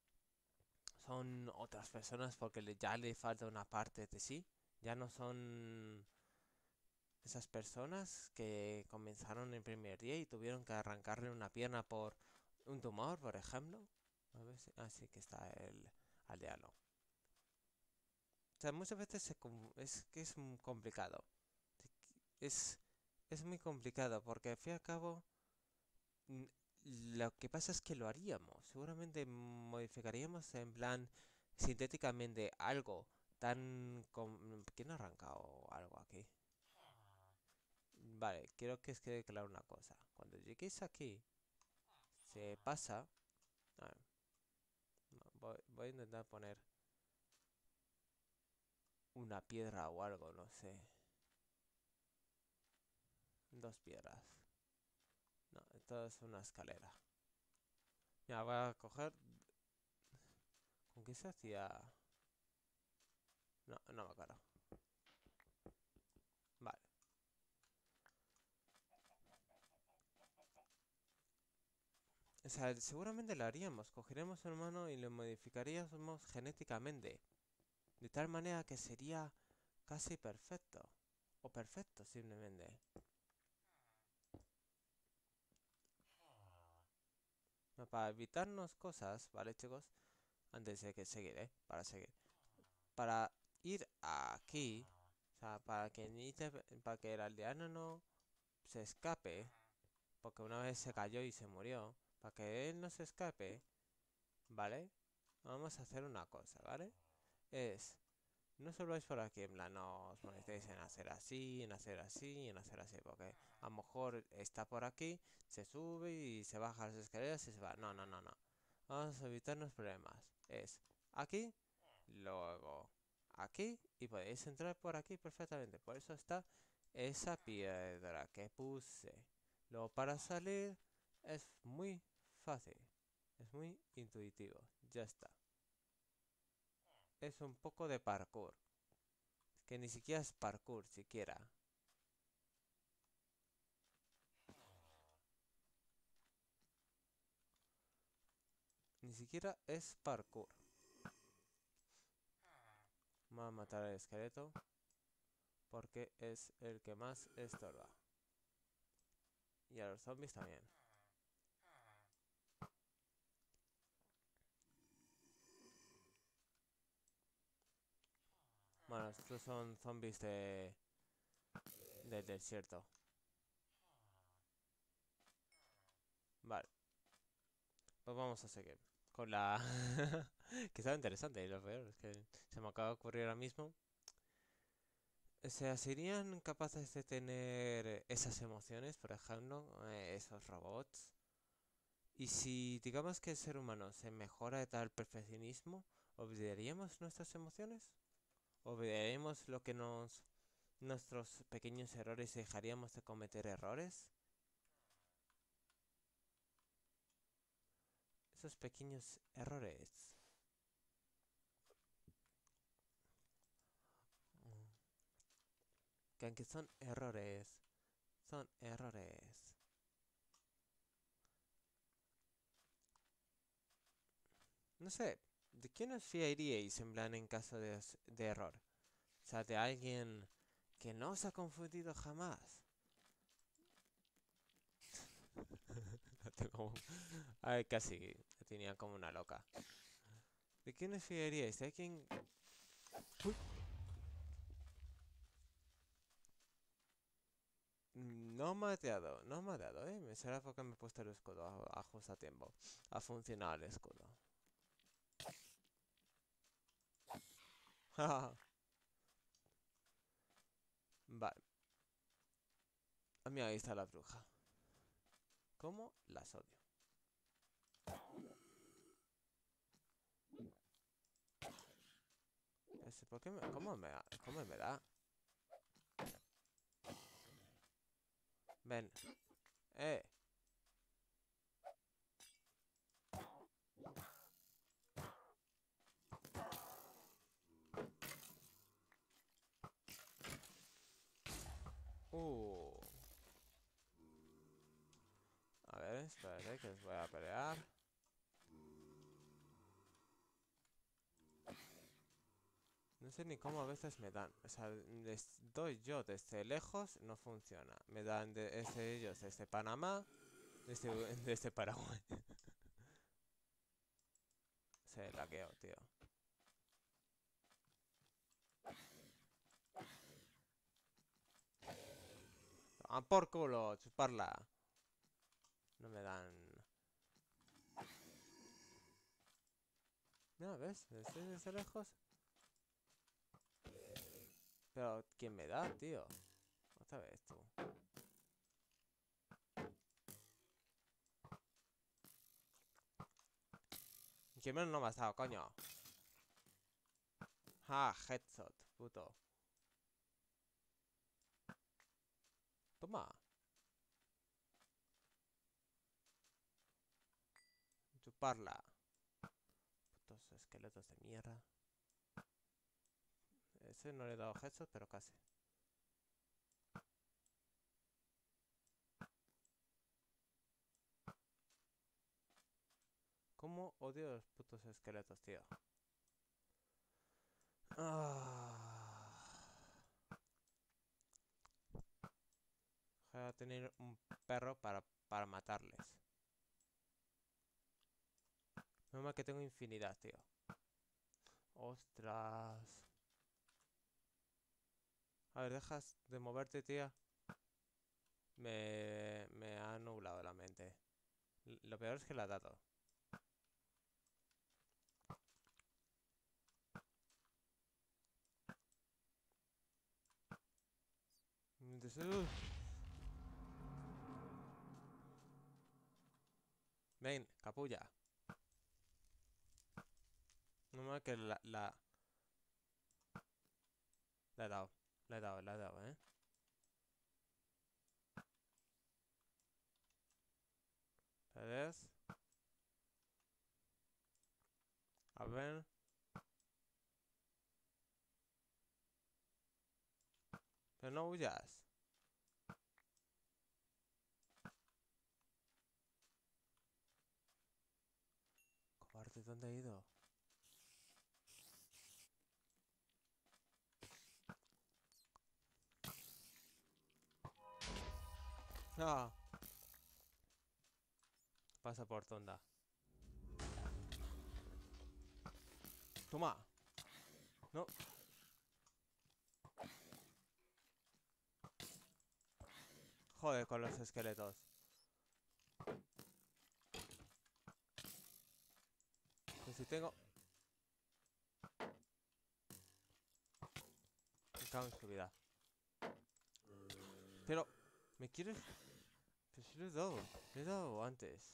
Son otras personas porque ya le falta una parte de sí. Ya no son esas personas que comenzaron el primer día y tuvieron que arrancarle una pierna por un tumor, por ejemplo. A ver si, así que está el aldeano. O sea, muchas veces es que es complicado. Es, es muy complicado porque al fin y al cabo n- lo que pasa es que lo haríamos. Seguramente modificaríamos en plan sintéticamente algo tan... ¿Quién ha arrancado algo aquí? Vale, quiero que os quede claro una cosa. Cuando lleguéis aquí, se pasa... A ver, no, voy a intentar poner una piedra o algo, no sé. Dos piedras. No, esto es una escalera. Ya, voy a coger... ¿Con qué se hacía? No, no me acuerdo. sea, seguramente lo haríamos. Cogeríamos un humano y lo modificaríamos genéticamente. De tal manera que sería casi perfecto. O perfecto, simplemente. No, para evitarnos cosas, ¿vale, chicos? Antes de que seguir, ¿eh? Para seguir. Para ir aquí. O sea, para que el aldeano no se escape. Porque una vez se cayó y se murió. Para que él no se escape, ¿vale? Vamos a hacer una cosa, ¿vale? Es, no solo es por aquí, en plan, no os molestéis en hacer así, en hacer así, en hacer así, porque a lo mejor está por aquí, se sube y se baja las escaleras y se va. No, no, no, no. Vamos a evitarnos problemas. Es aquí, luego aquí y podéis entrar por aquí perfectamente. Por eso está esa piedra que puse. Luego para salir es muy fácil. Es muy intuitivo. Ya está. Es un poco de parkour. Que ni siquiera es parkour, siquiera. Ni siquiera es parkour. Vamos a matar al esqueleto. Porque es el que más estorba. Y a los zombies también. Bueno, estos son zombies del desierto. Vale, pues vamos a seguir con la... que estaba interesante y lo peor es que se me acaba de ocurrir ahora mismo. O sea, ¿serían capaces de tener esas emociones, por ejemplo, esos robots? Y si digamos que el ser humano se mejora de tal perfeccionismo, ¿olvidaríamos nuestras emociones? ¿Olvidaríamos lo que nuestros pequeños errores y dejaríamos de cometer errores? Esos pequeños errores. Mm, Que aunque son errores, son errores. No sé, ¿de quién os fiaríais en plan en caso de error? O sea, de alguien que no os ha confundido jamás. La tengo... Ay, casi la tenía como una loca. ¿De quién os fiaríais? ¿De alguien...? Uy. No me ha dado, no me ha dado, ¿eh? Me será porque me he puesto el escudo a justo a tiempo. Ha funcionado el escudo. Vale. Mira, ahí está la bruja. ¿Cómo las odio? ¿Por qué cómo me da? Ven. Eh. Uh. A ver, espérate que os voy a pelear. No sé ni cómo a veces me dan. O sea, les doy yo desde lejos, no funciona. Me dan desde ellos, desde Panamá, desde Paraguay. Se laqueo, tío. ¡Ah, por culo! ¡Chuparla! No me dan... No, ¿ves? Desde lejos. Pero, ¿quién me da, tío? Otra vez tú. ¿Quién menos no me ha dado, coño? Ah, headshot, puto. Toma. Chuparla. Putos esqueletos de mierda. Ese no le he dado headshot, pero casi. cómo odio a los putos esqueletos, tío. Ah. Voy a tener un perro para matarles. Menos mal que tengo infinidad, tío. Ostras. A ver, dejas de moverte, tía. Me ha nublado la mente. Lo peor es que la ha dado. Ven, capulla. No más que la he dado. La he dado, ¿eh? ¿Ves? A ver. Pero no huyas. Cobarde, ¿dónde he ido? No. Pasa por tonda. Toma. No. Joder con los esqueletos. Pues si tengo... Me cago en su vida. Pero... ¿Me quieres...? Pues si lo he dado. Le he dado antes.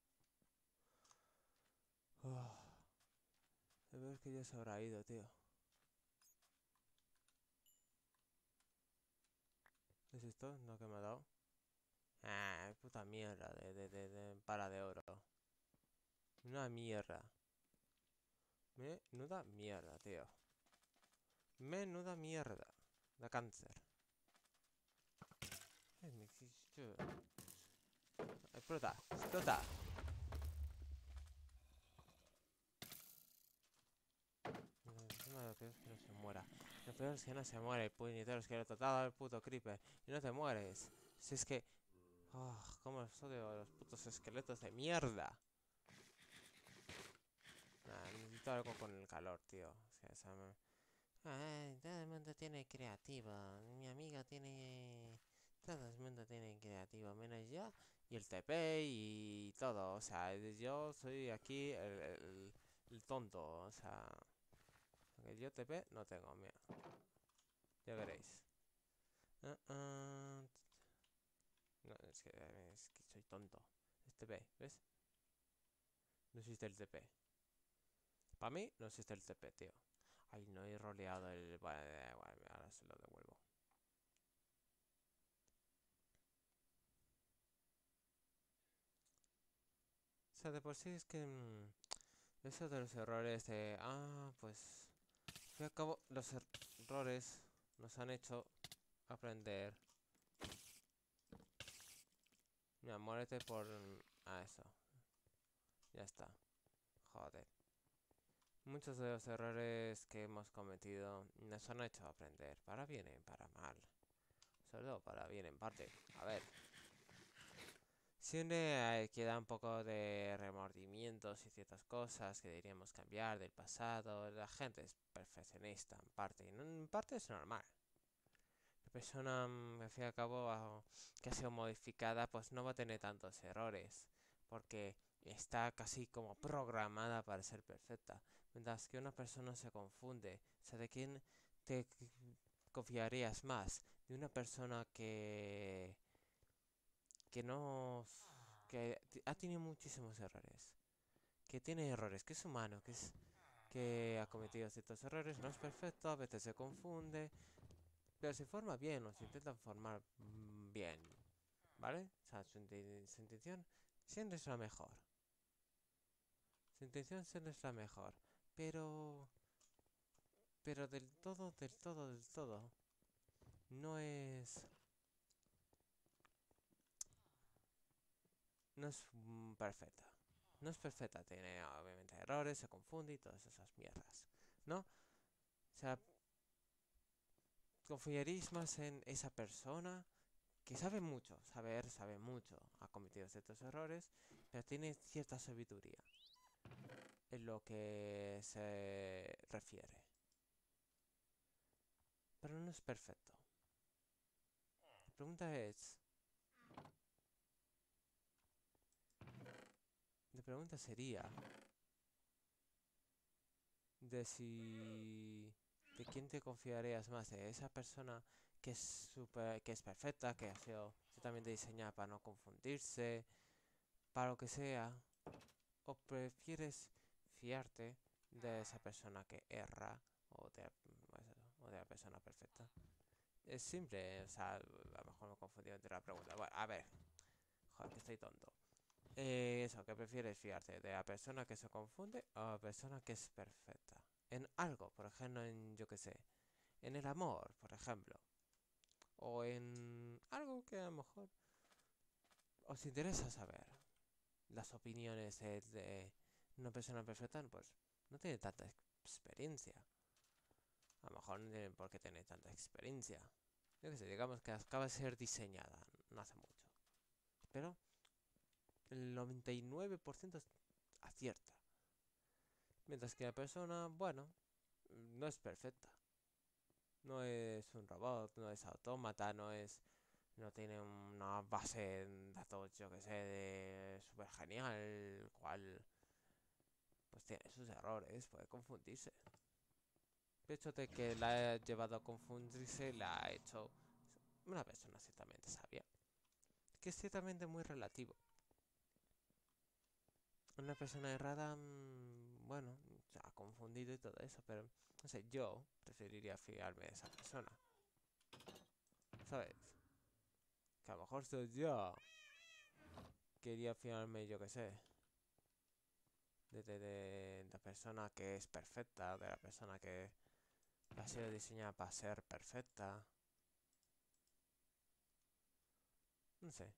A ver que ya se habrá ido, tío. ¿Es esto? ¿No que me ha dado? Ah, puta mierda de pala de oro. Una mierda. Menuda mierda, tío. Menuda mierda. Da cáncer. Explota, explota. Encima lo peor es que no se muera. Lo peor es que no se muere el puñetero esqueleto. Te ha dado el puto creeper. Y no te mueres. Si es que... Oh, cómo los odio a los putos esqueletos de mierda. Nah, necesito algo con el calor, tío. O sea, ay, todo el mundo tiene creativo. Mi amiga tiene... Todo el mundo tiene creativo, menos yo y el TP y todo. O sea, yo soy aquí el tonto. O sea, aunque yo TP no tengo, mira. Ya veréis. No, es que soy tonto. Es TP, ¿ves? No existe el TP. Para mí no existe el TP, tío. Ay, no he roleado el... Vale, ahora se lo devuelvo. O sea, de por sí es que... eso de los errores de... Ah, pues... Al fin y al cabo, los errores nos han hecho aprender. Mira, muérete por... Ah, eso. Ya está. Joder. Muchos de los errores que hemos cometido nos han hecho aprender. Para bien y para mal. Sobre todo para bien en parte. A ver. Siempre queda un poco de remordimientos y ciertas cosas que deberíamos cambiar del pasado. La gente es perfeccionista en parte. Y en parte es normal. La persona, al fin y al cabo, que ha sido modificada, pues no va a tener tantos errores. Porque está casi como programada para ser perfecta. Mientras que una persona se confunde. O sea, ¿de quién te confiarías más? ¿De una persona que no... ha tenido muchísimos errores? Que tiene errores, que es humano, que ha cometido ciertos errores, no es perfecto, a veces se confunde, pero se forma bien o se intenta formar bien, ¿vale? O sea, su intención siempre es la mejor. Su intención siempre es la mejor. Pero... Pero del todo, no es... No es perfecta. No es perfecta, tiene obviamente errores, se confunde y todas esas mierdas, ¿no? O sea, confiaréis más en esa persona que sabe mucho, sabe mucho, ha cometido ciertos errores, pero tiene cierta sabiduría en lo que se refiere. Pero no es perfecto. La pregunta es, la pregunta sería de si de quién te confiarías más, de esa persona que es que es perfecta, que ha sido totalmente diseñada para no confundirse, para lo que sea, o prefieres fiarte de esa persona que erra o de la persona perfecta. Es simple, o sea, a lo mejor me he confundido entre la pregunta. Bueno, a ver, joder, que estoy tonto. Eso, ¿qué prefieres fiarte? ¿De la persona que se confunde o la persona que es perfecta? En algo, por ejemplo, en, yo qué sé, en el amor, por ejemplo. O en algo que a lo mejor os interesa saber. Las opiniones de una persona perfecta, pues no tiene tanta experiencia. A lo mejor no tiene por qué tener tanta experiencia. Yo qué sé, digamos que acaba de ser diseñada, no hace mucho. Pero el 99% acierta. Mientras que la persona, bueno, no es perfecta. No es un robot, no es autómata, no tiene una base de datos, yo que sé, de súper genial, cual pues tiene sus errores, puede confundirse. El hecho de que la haya llevado a confundirse la ha hecho una persona ciertamente sabia, que es ciertamente muy relativo. Una persona errada, bueno, se ha confundido y todo eso, pero no sé, yo preferiría fiarme de esa persona, ¿sabes? Que a lo mejor soy yo. Quería fiarme, yo que sé, de la persona que es perfecta, de la persona que ha sido diseñada para ser perfecta. No sé,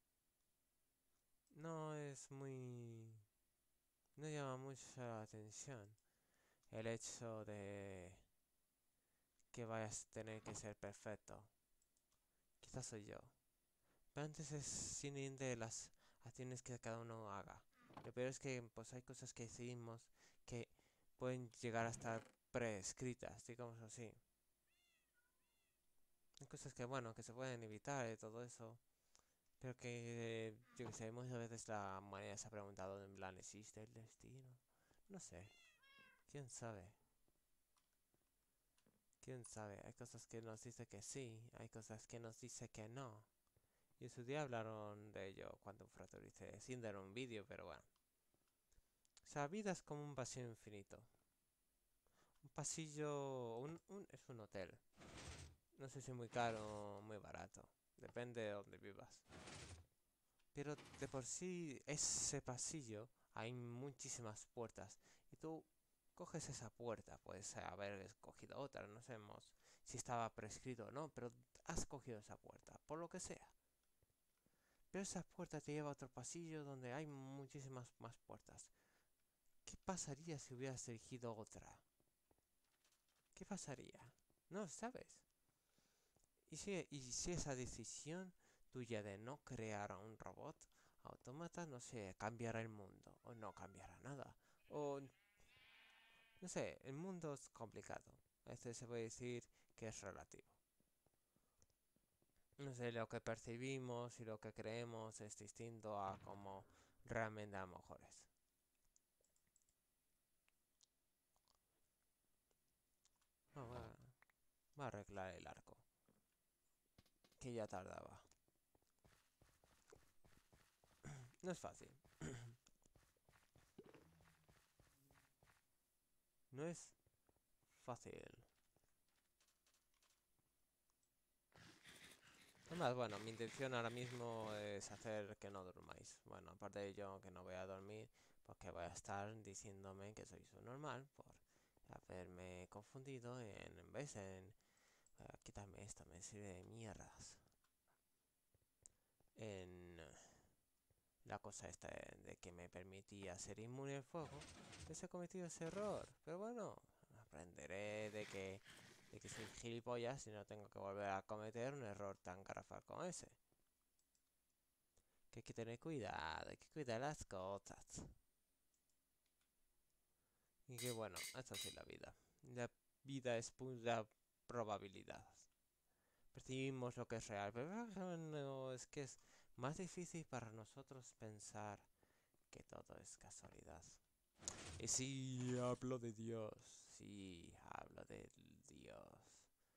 no es muy... no llama mucho la atención el hecho de que vayas a tener que ser perfecto. Quizás soy yo. Pero antes es sin de las acciones que cada uno haga. Lo peor es que pues hay cosas que decidimos que pueden llegar a estar prescritas, digamos así. Hay cosas que, bueno, que se pueden evitar y todo eso. Pero que, yo que sé, muchas veces la humanidad se ha preguntado en plan, ¿existe el destino? No sé, quién sabe. Quién sabe, hay cosas que nos dice que sí, hay cosas que nos dice que no. Y en su día hablaron de ello cuando fracturicé, sin dar un vídeo, pero bueno. O sea, vida es como un vacío infinito. Un pasillo, es un hotel. No sé si muy caro o muy barato. Depende de dónde vivas. Pero de por sí, ese pasillo hay muchísimas puertas. Y tú coges esa puerta, puedes haber escogido otra, no sabemos si estaba prescrito o no, pero has cogido esa puerta, por lo que sea. Pero esa puerta te lleva a otro pasillo donde hay muchísimas más puertas. ¿Qué pasaría si hubieras elegido otra? ¿Qué pasaría? No, ¿sabes? ¿Y si esa decisión tuya de no crear a un robot autómata, no sé, cambiará el mundo? O no cambiará nada. O, no sé, el mundo es complicado. Este se puede decir que es relativo. No sé, lo que percibimos y lo que creemos es distinto a como realmente a lo mejor es. No, va a arreglar el arco, que ya tardaba. No es fácil. No es fácil. Además, bueno, mi intención ahora mismo es hacer que no durmáis. Bueno, aparte de ello, que no voy a dormir, porque voy a estar diciéndome que soy subnormal por haberme confundido en vez en... quitarme esta, me sirve de mierdas. En la cosa esta de que me permitía ser inmune al fuego, pues he cometido ese error. Pero bueno, aprenderé de que soy gilipollas y no tengo que volver a cometer un error tan garrafal como ese. Que hay que tener cuidado, hay que cuidar las cosas. Y que bueno, es así la vida. La vida es pura probabilidad. Percibimos lo que es real, pero no, es que es más difícil para nosotros pensar que todo es casualidad. Y sí, hablo de Dios. Sí, hablo de Dios.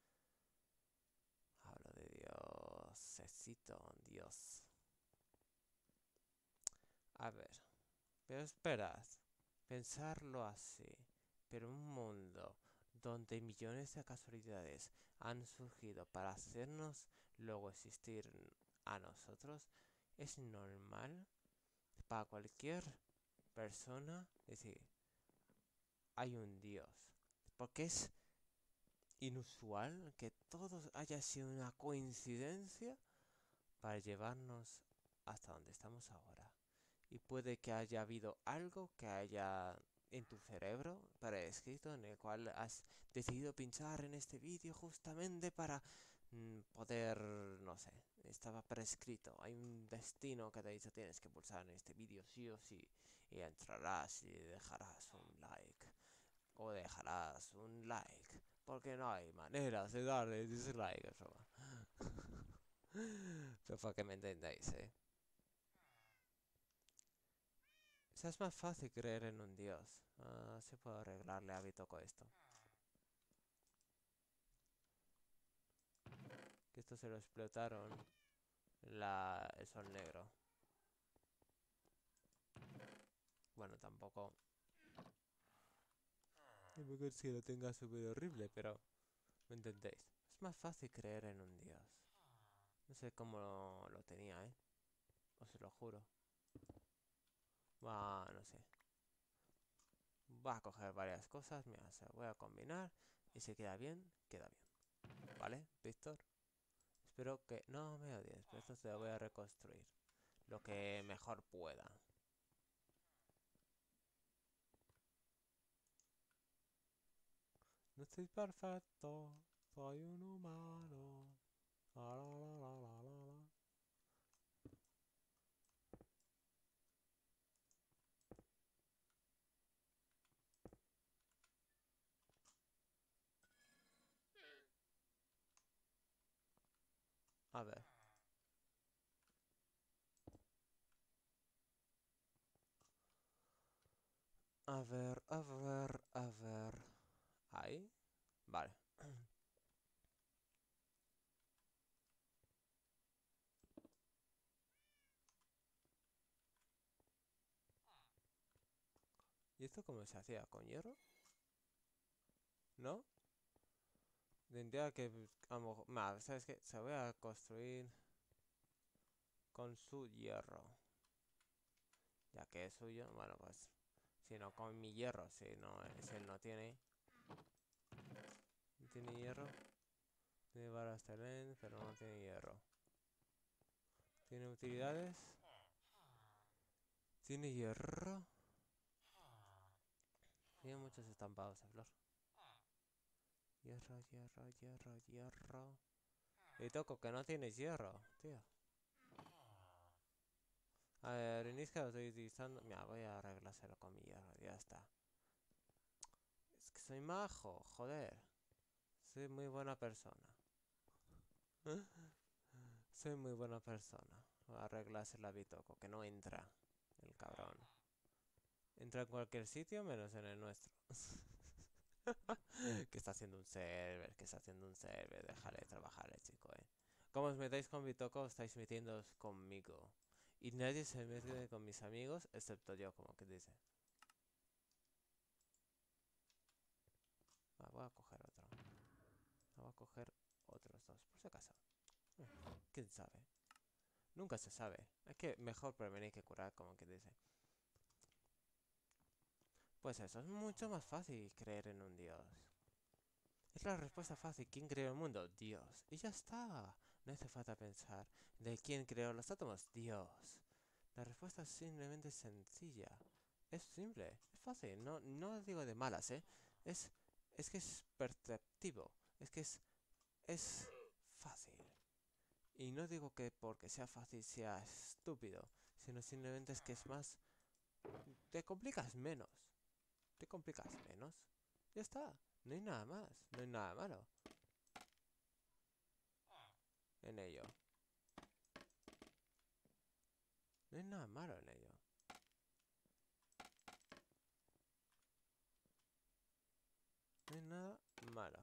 Hablo de Dios. Necesito un Dios. A ver, pero esperad. Pensarlo así. Pero un mundo donde millones de casualidades han surgido para hacernos luego existir a nosotros, es normal para cualquier persona decir, hay un Dios. Porque es inusual que todo haya sido una coincidencia para llevarnos hasta donde estamos ahora. Y puede que haya habido algo que haya en tu cerebro preescrito en el cual has decidido pinchar en este vídeo justamente para poder, no sé, estaba prescrito. Hay un destino que te ha dicho tienes que pulsar en este vídeo sí o sí. Y entrarás y dejarás un like. O dejarás un like. Porque no hay maneras de darle dislike, eso. Pero para que me entendáis, ¿eh? O sea, es más fácil creer en un dios. Sí puedo arreglarle a Bitoco esto. Que esto se lo explotaron el sol negro. Bueno, tampoco... Tampoco es que lo tenga súper horrible, pero... ¿Me entendéis? Es más fácil creer en un dios. No sé cómo lo tenía, ¿eh? Os lo juro. Va, no sé. Va a coger varias cosas. Mira, se voy a combinar. Y si queda bien, queda bien. ¿Vale, Víctor? Espero que no me odies, pero esto se lo voy a reconstruir. Lo que mejor pueda. No estoy perfecto, soy un humano. La, la, la, la, la, la, la. A ver. A ver, a ver, a ver. Ahí. Vale. ¿Y esto cómo se hacía? ¿Con hierro? ¿No? Tendría que... A lo mejor... Nah, ¿sabes qué? Se voy a construir con su hierro. Ya que es suyo. Bueno, pues... Si no, con mi hierro. Si él no tiene... No tiene hierro. Tiene varas Terén, pero no tiene hierro. ¿Tiene utilidades? ¿Tiene hierro? Tiene muchos estampados de flor. Hierro, hierro, hierro, hierro. Y toco que no tienes hierro, tío. A ver, inicia lo estoy utilizando. Mira, voy a arreglárselo con mi hierro, ya está. Es que soy majo, joder. Soy muy buena persona. Soy muy buena persona. Voy a arreglárselo a Bitoco, que no entra. El cabrón. Entra en cualquier sitio menos en el nuestro. Que está haciendo un server, que está haciendo un server. Déjale de trabajar, chico, Como os metáis con Bitoco, os estáis metiéndoos conmigo. Y nadie se mete con mis amigos, excepto yo, como que dice. Voy a coger otro. Voy a coger otros dos, por si acaso. Eh, ¿Quién sabe? Nunca se sabe. Es que mejor prevenir que curar, como que dice. Pues eso, es mucho más fácil creer en un dios. Es la respuesta fácil. ¿Quién creó el mundo? Dios. Y ya está. No hace falta pensar. ¿De quién creó los átomos? Dios. La respuesta es simplemente sencilla. Es simple, es fácil. No, no lo digo de malas, ¿eh? Es, es que es perceptivo. Es que es fácil. Y no digo que porque sea fácil sea estúpido, sino simplemente es que es más... Te complicas menos. Te complicas menos. Ya está. No hay nada más. No hay nada malo en ello. No hay nada malo en ello. No hay nada malo.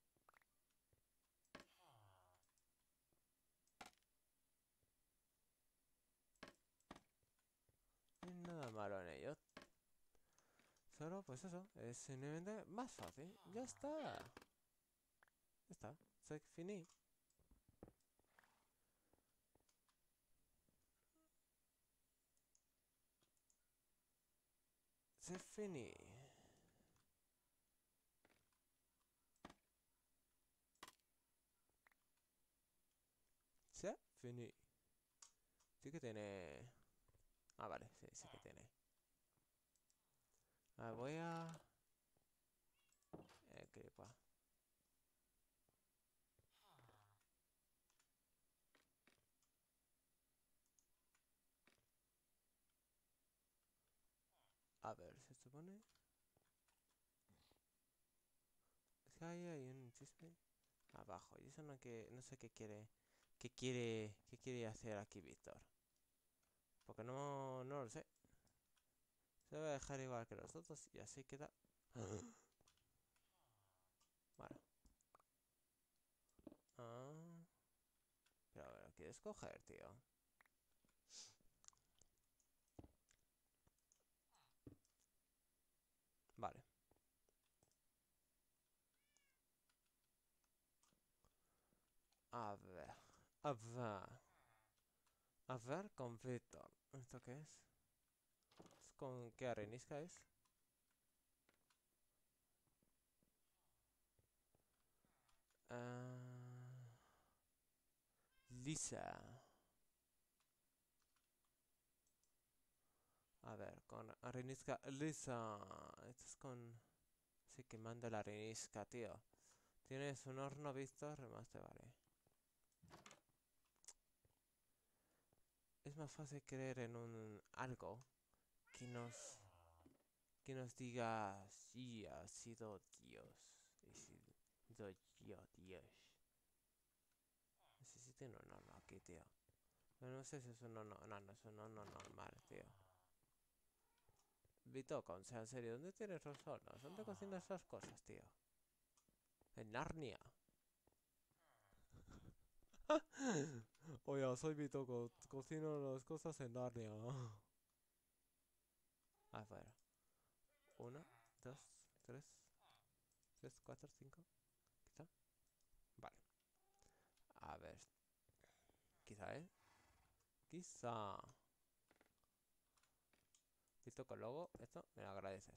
No hay nada malo en ello. Solo, pues eso, es simplemente más fácil. Ya está. Ya está. Se finí. Se finí. Se finí. Sí que tiene... Ah, vale, sí, sí que tiene. Ah, voy a... clipa. A ver, se supone... Es que hay un chisme abajo. Y eso no, que, no sé qué quiere... ¿Qué quiere hacer aquí Víctor? Porque no lo sé. Se va a dejar igual que los otros y así queda... Bueno. Ah... Pero a ver, ¿qué escoger, tío? Vale. A ver. A ver. A ver con Víctor. ¿Esto qué es? ¿Es con qué arenisca es? Ah, Lisa. A ver, con arenisca Lisa. Esto es con... Sí, que manda la arenisca, tío. Tienes un horno, Víctor, más te vale. Es más fácil creer en un algo que nos diga sí, ha sido Dios. Y sido yo, Dios. Necesito un horno aquí, tío. Pero no sé si es un horno. No es un horno normal, tío. Vitoco, o sea, en serio, ¿dónde tienes los hornos? ¿Dónde cocinas esas cosas, tío? En Narnia. Oye, soy Vitoco, cocino las cosas en Narnia. A ver. 1, 2, 3, 3, 4, 5. Quizá. Vale. A ver. Quizá, ¿eh? Quizá. Vitoco, luego, esto me lo agradeces.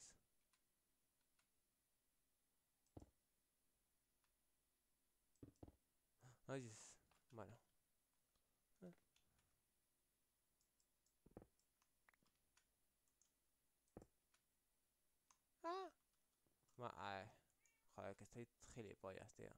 Ay, bueno. Eh. ¡Ah! Ay, joder, que estoy gilipollas, tío.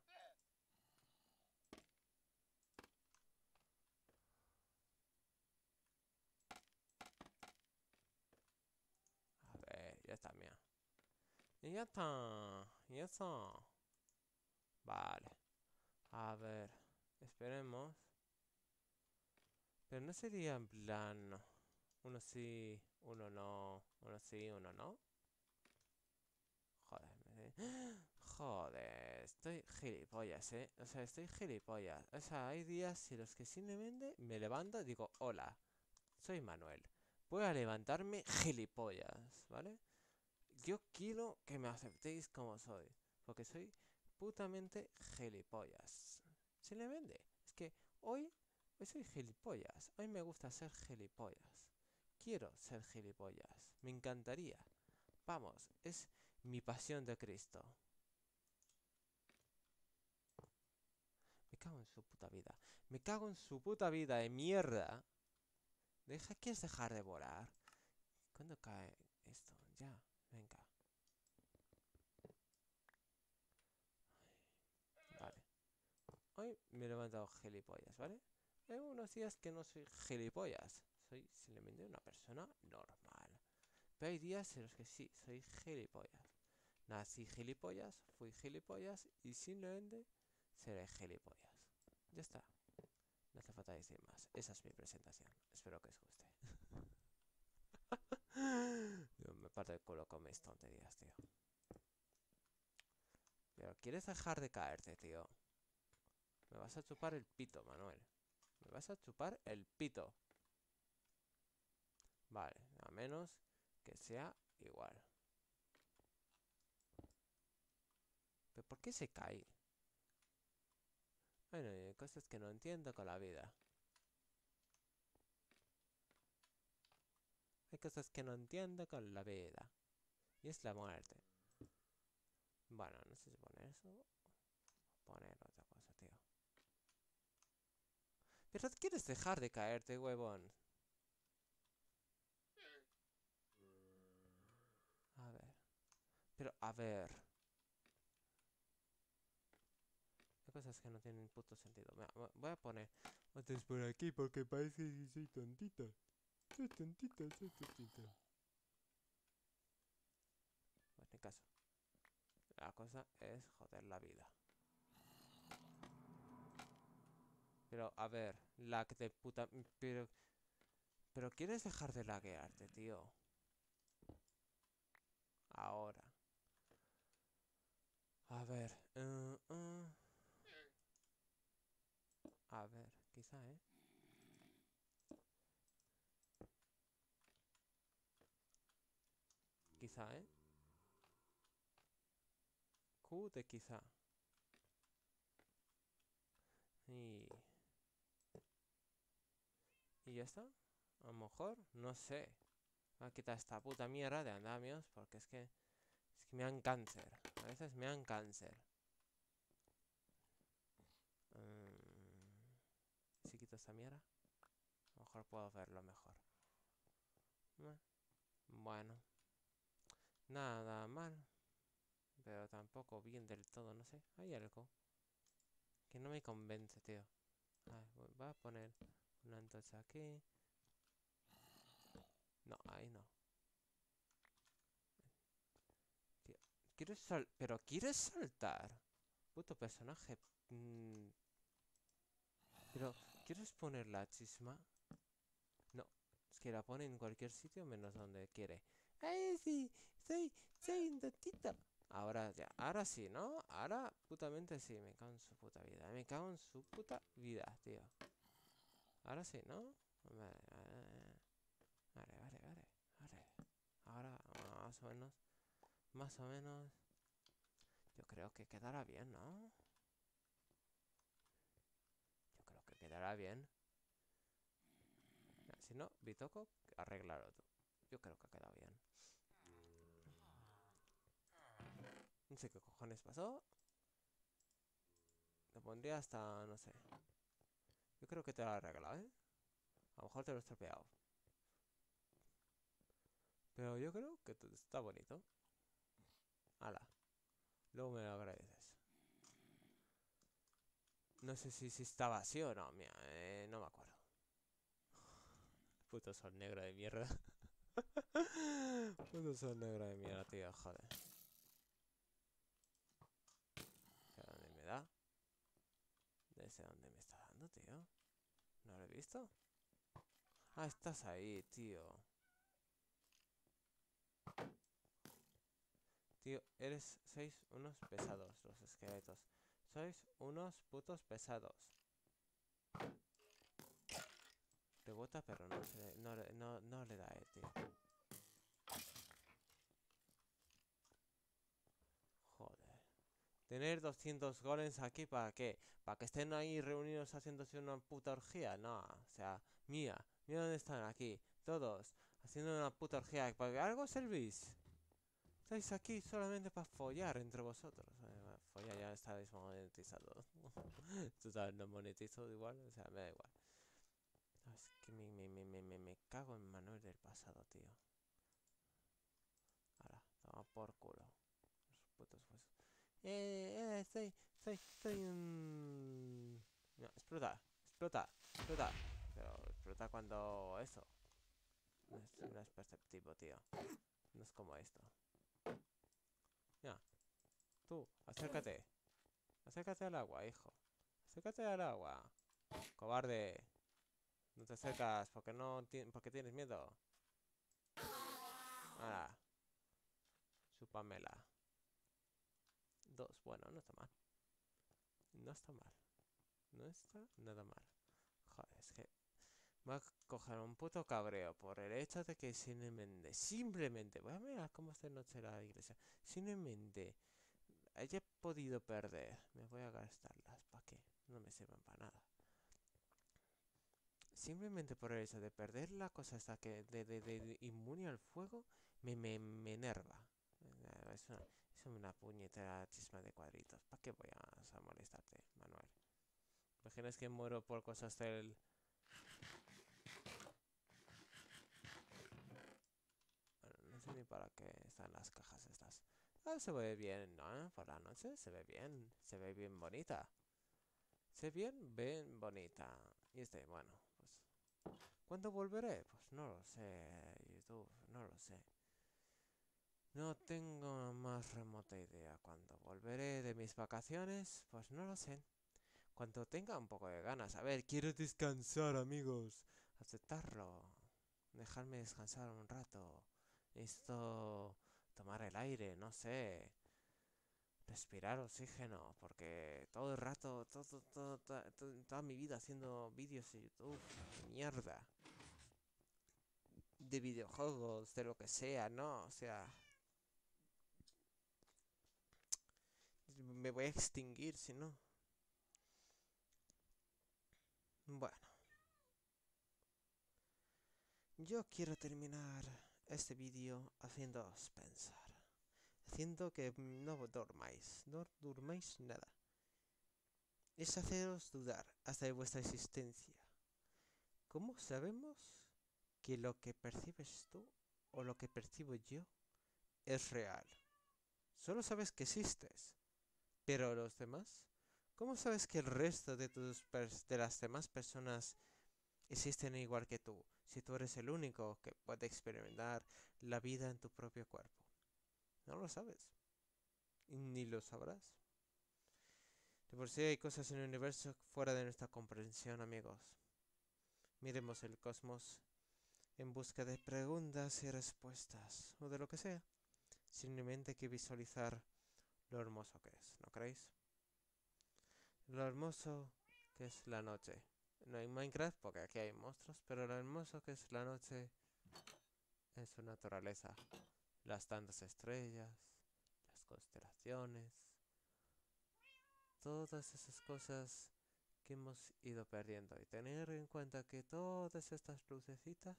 A ver, ya está, mía. Y ya está. Y ya está. Vale. A ver. Esperemos. Pero no sería en plan... Uno sí, uno no. Uno sí, uno no. Joder, Joder, estoy gilipollas, ¿eh? O sea, estoy gilipollas. O sea, hay días en los que simplemente me levanto y digo, hola, soy Manuel. Voy a levantarme gilipollas, ¿vale? Yo quiero que me aceptéis como soy. Porque soy putamente gilipollas. Simplemente. Es que hoy soy gilipollas. Hoy me gusta ser gilipollas. Quiero ser gilipollas. Me encantaría. Vamos, es mi pasión de Cristo. Me cago en su puta vida. Me cago en su puta vida de mierda. ¿Quieres dejar de volar? ¿Cuándo cae esto? Ya, venga. Vale. Hoy me he levantado gilipollas, ¿vale? Hay unos días que no soy gilipollas. Soy simplemente una persona normal. Pero hay días en los que sí, soy gilipollas. Nací gilipollas, fui gilipollas y simplemente seré gilipollas. Ya está. No hace falta decir más. Esa es mi presentación. Espero que os guste. Yo me parto el culo con mis tonterías, tío. Pero ¿quieres dejar de caerte, tío? Me vas a chupar el pito, Manuel. Me vas a chupar el pito. Vale, a menos que sea igual. ¿Pero por qué se cae? Bueno, hay cosas que no entiendo con la vida. Hay cosas que no entiendo con la vida. Y es la muerte. Bueno, no sé si poner eso o poner otra cosa, tío. Pero quieres dejar de caerte, huevón. A ver. Pero, a ver. Hay cosas que no tienen puto sentido. Voy a poner antes por aquí porque parece que soy tontita. Soy tontita, soy tontita. Pues ni caso. La cosa es joder la vida. Pero, a ver, lag de puta... Pero ¿quieres dejar de laguearte, tío? Ahora. A ver. A ver, quizá, ¿eh? Quizá, ¿eh? Q de quizá. Y... ¿Y ya está? A lo mejor, no sé. Voy a quitar esta puta mierda de andamios porque es que... Es que me dan cáncer. A veces me dan cáncer. Si quito esta mierda, a lo mejor puedo verlo mejor. Bueno. Nada mal. Pero tampoco bien del todo, no sé. Hay algo que no me convence, tío. Voy a poner una antorcha aquí. No, ahí no. Tío, ¿pero quieres saltar? Puto personaje. Pero, ¿quieres poner la chisma? No, es que la pone en cualquier sitio menos donde quiere. ¡Ay, sí! Soy un tontito. Ahora ya, ahora sí, ¿no? Ahora putamente sí, me cago en su puta vida. Me cago en su puta vida, tío. Ahora sí, ¿no? Vale, vale. Ahora, más o menos, yo creo que quedará bien, ¿no? Yo creo que quedará bien. Si no, Bitoco, arréglalo tú. Yo creo que ha quedado bien. No sé qué cojones pasó. Lo pondría hasta, no sé. Yo creo que te lo he arreglado, ¿eh? A lo mejor te lo he estropeado. Pero yo creo que está bonito. Hala. Luego me lo agradeces. No sé si estaba así o no, mira, no me acuerdo. Puto sol negro de mierda. Puto sol negro de mierda, tío, joder. ¿De dónde me da? ¿Desde dónde me está dando, tío? ¿No lo he visto? Ah, estás ahí, tío. Tío, sois unos pesados, los esqueletos. Sois unos putos pesados. Rebota, pero no le da, tío. Joder. Tener 200 golems aquí, ¿para qué? ¿Para que estén ahí reunidos haciéndose una puta orgía? No, o sea, mira dónde están aquí, todos, haciendo una puta orgía. ¿Para que algo servís? Estáis aquí solamente para follar entre vosotros. Follar ya está desmonetizado. Total, no monetizo igual, o sea, me da igual. Es que me cago en Manuel del pasado, tío. Ahora, toma por culo. Los putos huesos. Soy un... No, explota, explota, explota. Pero explota cuando eso. No es perceptivo, tío. No es como esto. Ya, tú, acércate. Acércate al agua, hijo. Acércate al agua. Cobarde. No te acercas porque porque tienes miedo. Ahora, chúpamela. Dos, bueno, no está mal. No está mal. No está nada mal. Joder, es que me va a coger un puto cabreo por el hecho de que simplemente, voy a mirar cómo está noche la iglesia. Simplemente haya podido perder. Me voy a gastarlas, ¿para qué? No me sirven para nada. Simplemente por el hecho de perder la cosa hasta que de inmune al fuego, me enerva. Es una puñetera chisma de cuadritos. ¿Para qué voy a molestarte, Manuel? ¿Imaginas que muero por cosas del... Bueno, no sé ni para qué están las cajas estas. Ah, se ve bien, ¿no? Por la noche se ve bien. Se ve bien bonita. Se ve bien bonita. Y bueno, pues... ¿Cuándo volveré? Pues no lo sé, YouTube, no lo sé. No tengo más remota idea. ¿Cuándo volveré de mis vacaciones? Pues no lo sé. Cuando tenga un poco de ganas. A ver, quiero descansar, amigos. Aceptarlo. Dejarme descansar un rato. Esto... Tomar el aire, no sé. Respirar oxígeno. Porque todo el rato, toda mi vida haciendo vídeos en YouTube. Mierda. De videojuegos, de lo que sea, ¿no? O sea... Me voy a extinguir si no. Bueno. Yo quiero terminar este vídeo haciéndoos pensar. Haciendo que no dormáis. No durmáis nada. Es haceros dudar hasta de vuestra existencia. ¿Cómo sabemos que lo que percibes tú o lo que percibo yo es real? Solo sabes que existes. Pero los demás, ¿cómo sabes que el resto de las demás personas existen igual que tú, si tú eres el único que puede experimentar la vida en tu propio cuerpo? No lo sabes. Ni lo sabrás. De por sí hay cosas en el universo fuera de nuestra comprensión, amigos. Miremos el cosmos en busca de preguntas y respuestas, o de lo que sea. Simplemente hay que visualizar lo hermoso que es, ¿no creéis? Lo hermoso que es la noche. No hay Minecraft porque aquí hay monstruos, pero lo hermoso que es la noche en su naturaleza. Las tantas estrellas, las constelaciones, todas esas cosas que hemos ido perdiendo. Y tener en cuenta que todas estas lucecitas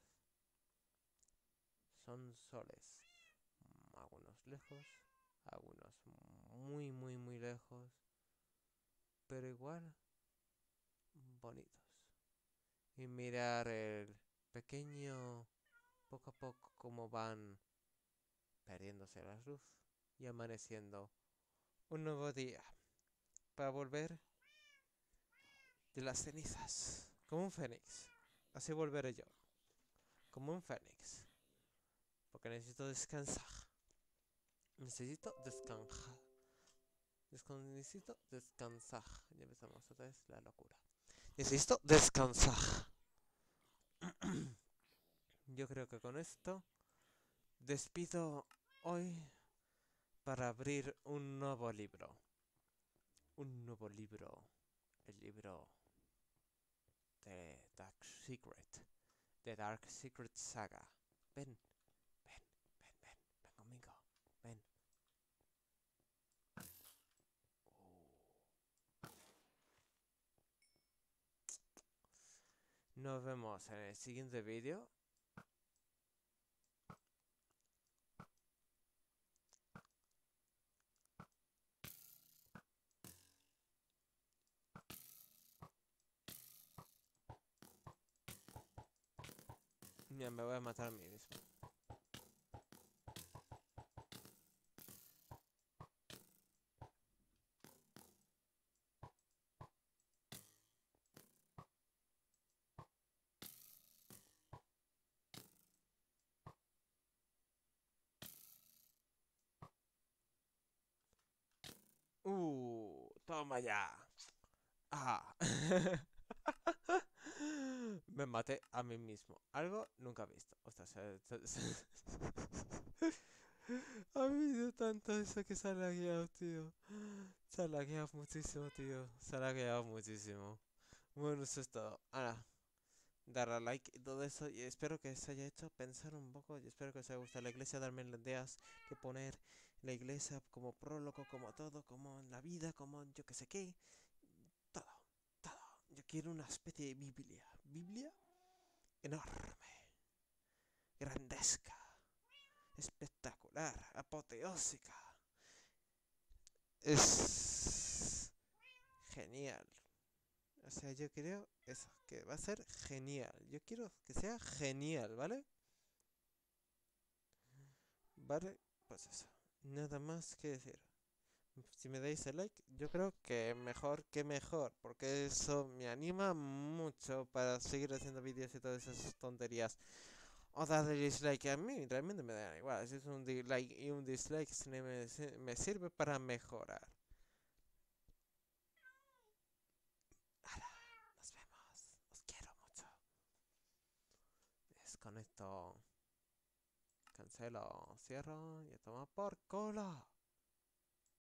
son soles. Algunos lejos, algunos muy, muy, muy lejos, pero igual bonitos. Y mirar el pequeño, poco a poco, cómo van perdiéndose la luz y amaneciendo un nuevo día para volver de las cenizas, como un fénix. Así volveré yo, como un fénix, porque necesito descansar. Necesito descansar. Necesito descansar. Ya empezamos otra vez la locura. Necesito descansar. Yo creo que con esto despido hoy para abrir un nuevo libro. Un nuevo libro. El libro de Dark Secret. The Dark Secret Saga. Ven, ven, ven, ven. Ven conmigo. Ven. Nos vemos en el siguiente vídeo. Mira, me voy a matar a mí mismo. Toma ya. Ah. Me maté a mí mismo. Algo nunca visto. Ostras, ha habido tanto eso que se ha lagueado, tío. Se ha lagueado muchísimo, tío. Se ha lagueado muchísimo. Bueno, eso es todo. Ahora, darle a like y todo eso. Y espero que os haya hecho pensar un poco. Y espero que os haya gustado la iglesia. Darme las ideas que poner la iglesia como prólogo, como todo, como en la vida, como yo que sé qué. Todo, todo. Yo quiero una especie de Biblia. ¿Biblia? Enorme, grandesca, espectacular, apoteósica. Es genial. O sea, yo creo eso, que va a ser genial. Yo quiero que sea genial, ¿vale? Vale, pues eso. Nada más que decir. Si me dais el like, yo creo que mejor, porque eso me anima mucho para seguir haciendo vídeos y todas esas tonterías. O darle dislike a mí, realmente me da igual. Si es un like y un dislike, me sirve para mejorar. Ahora, nos vemos. Os quiero mucho. Desconecto. Cancelo. Cierro y a tomar por culo.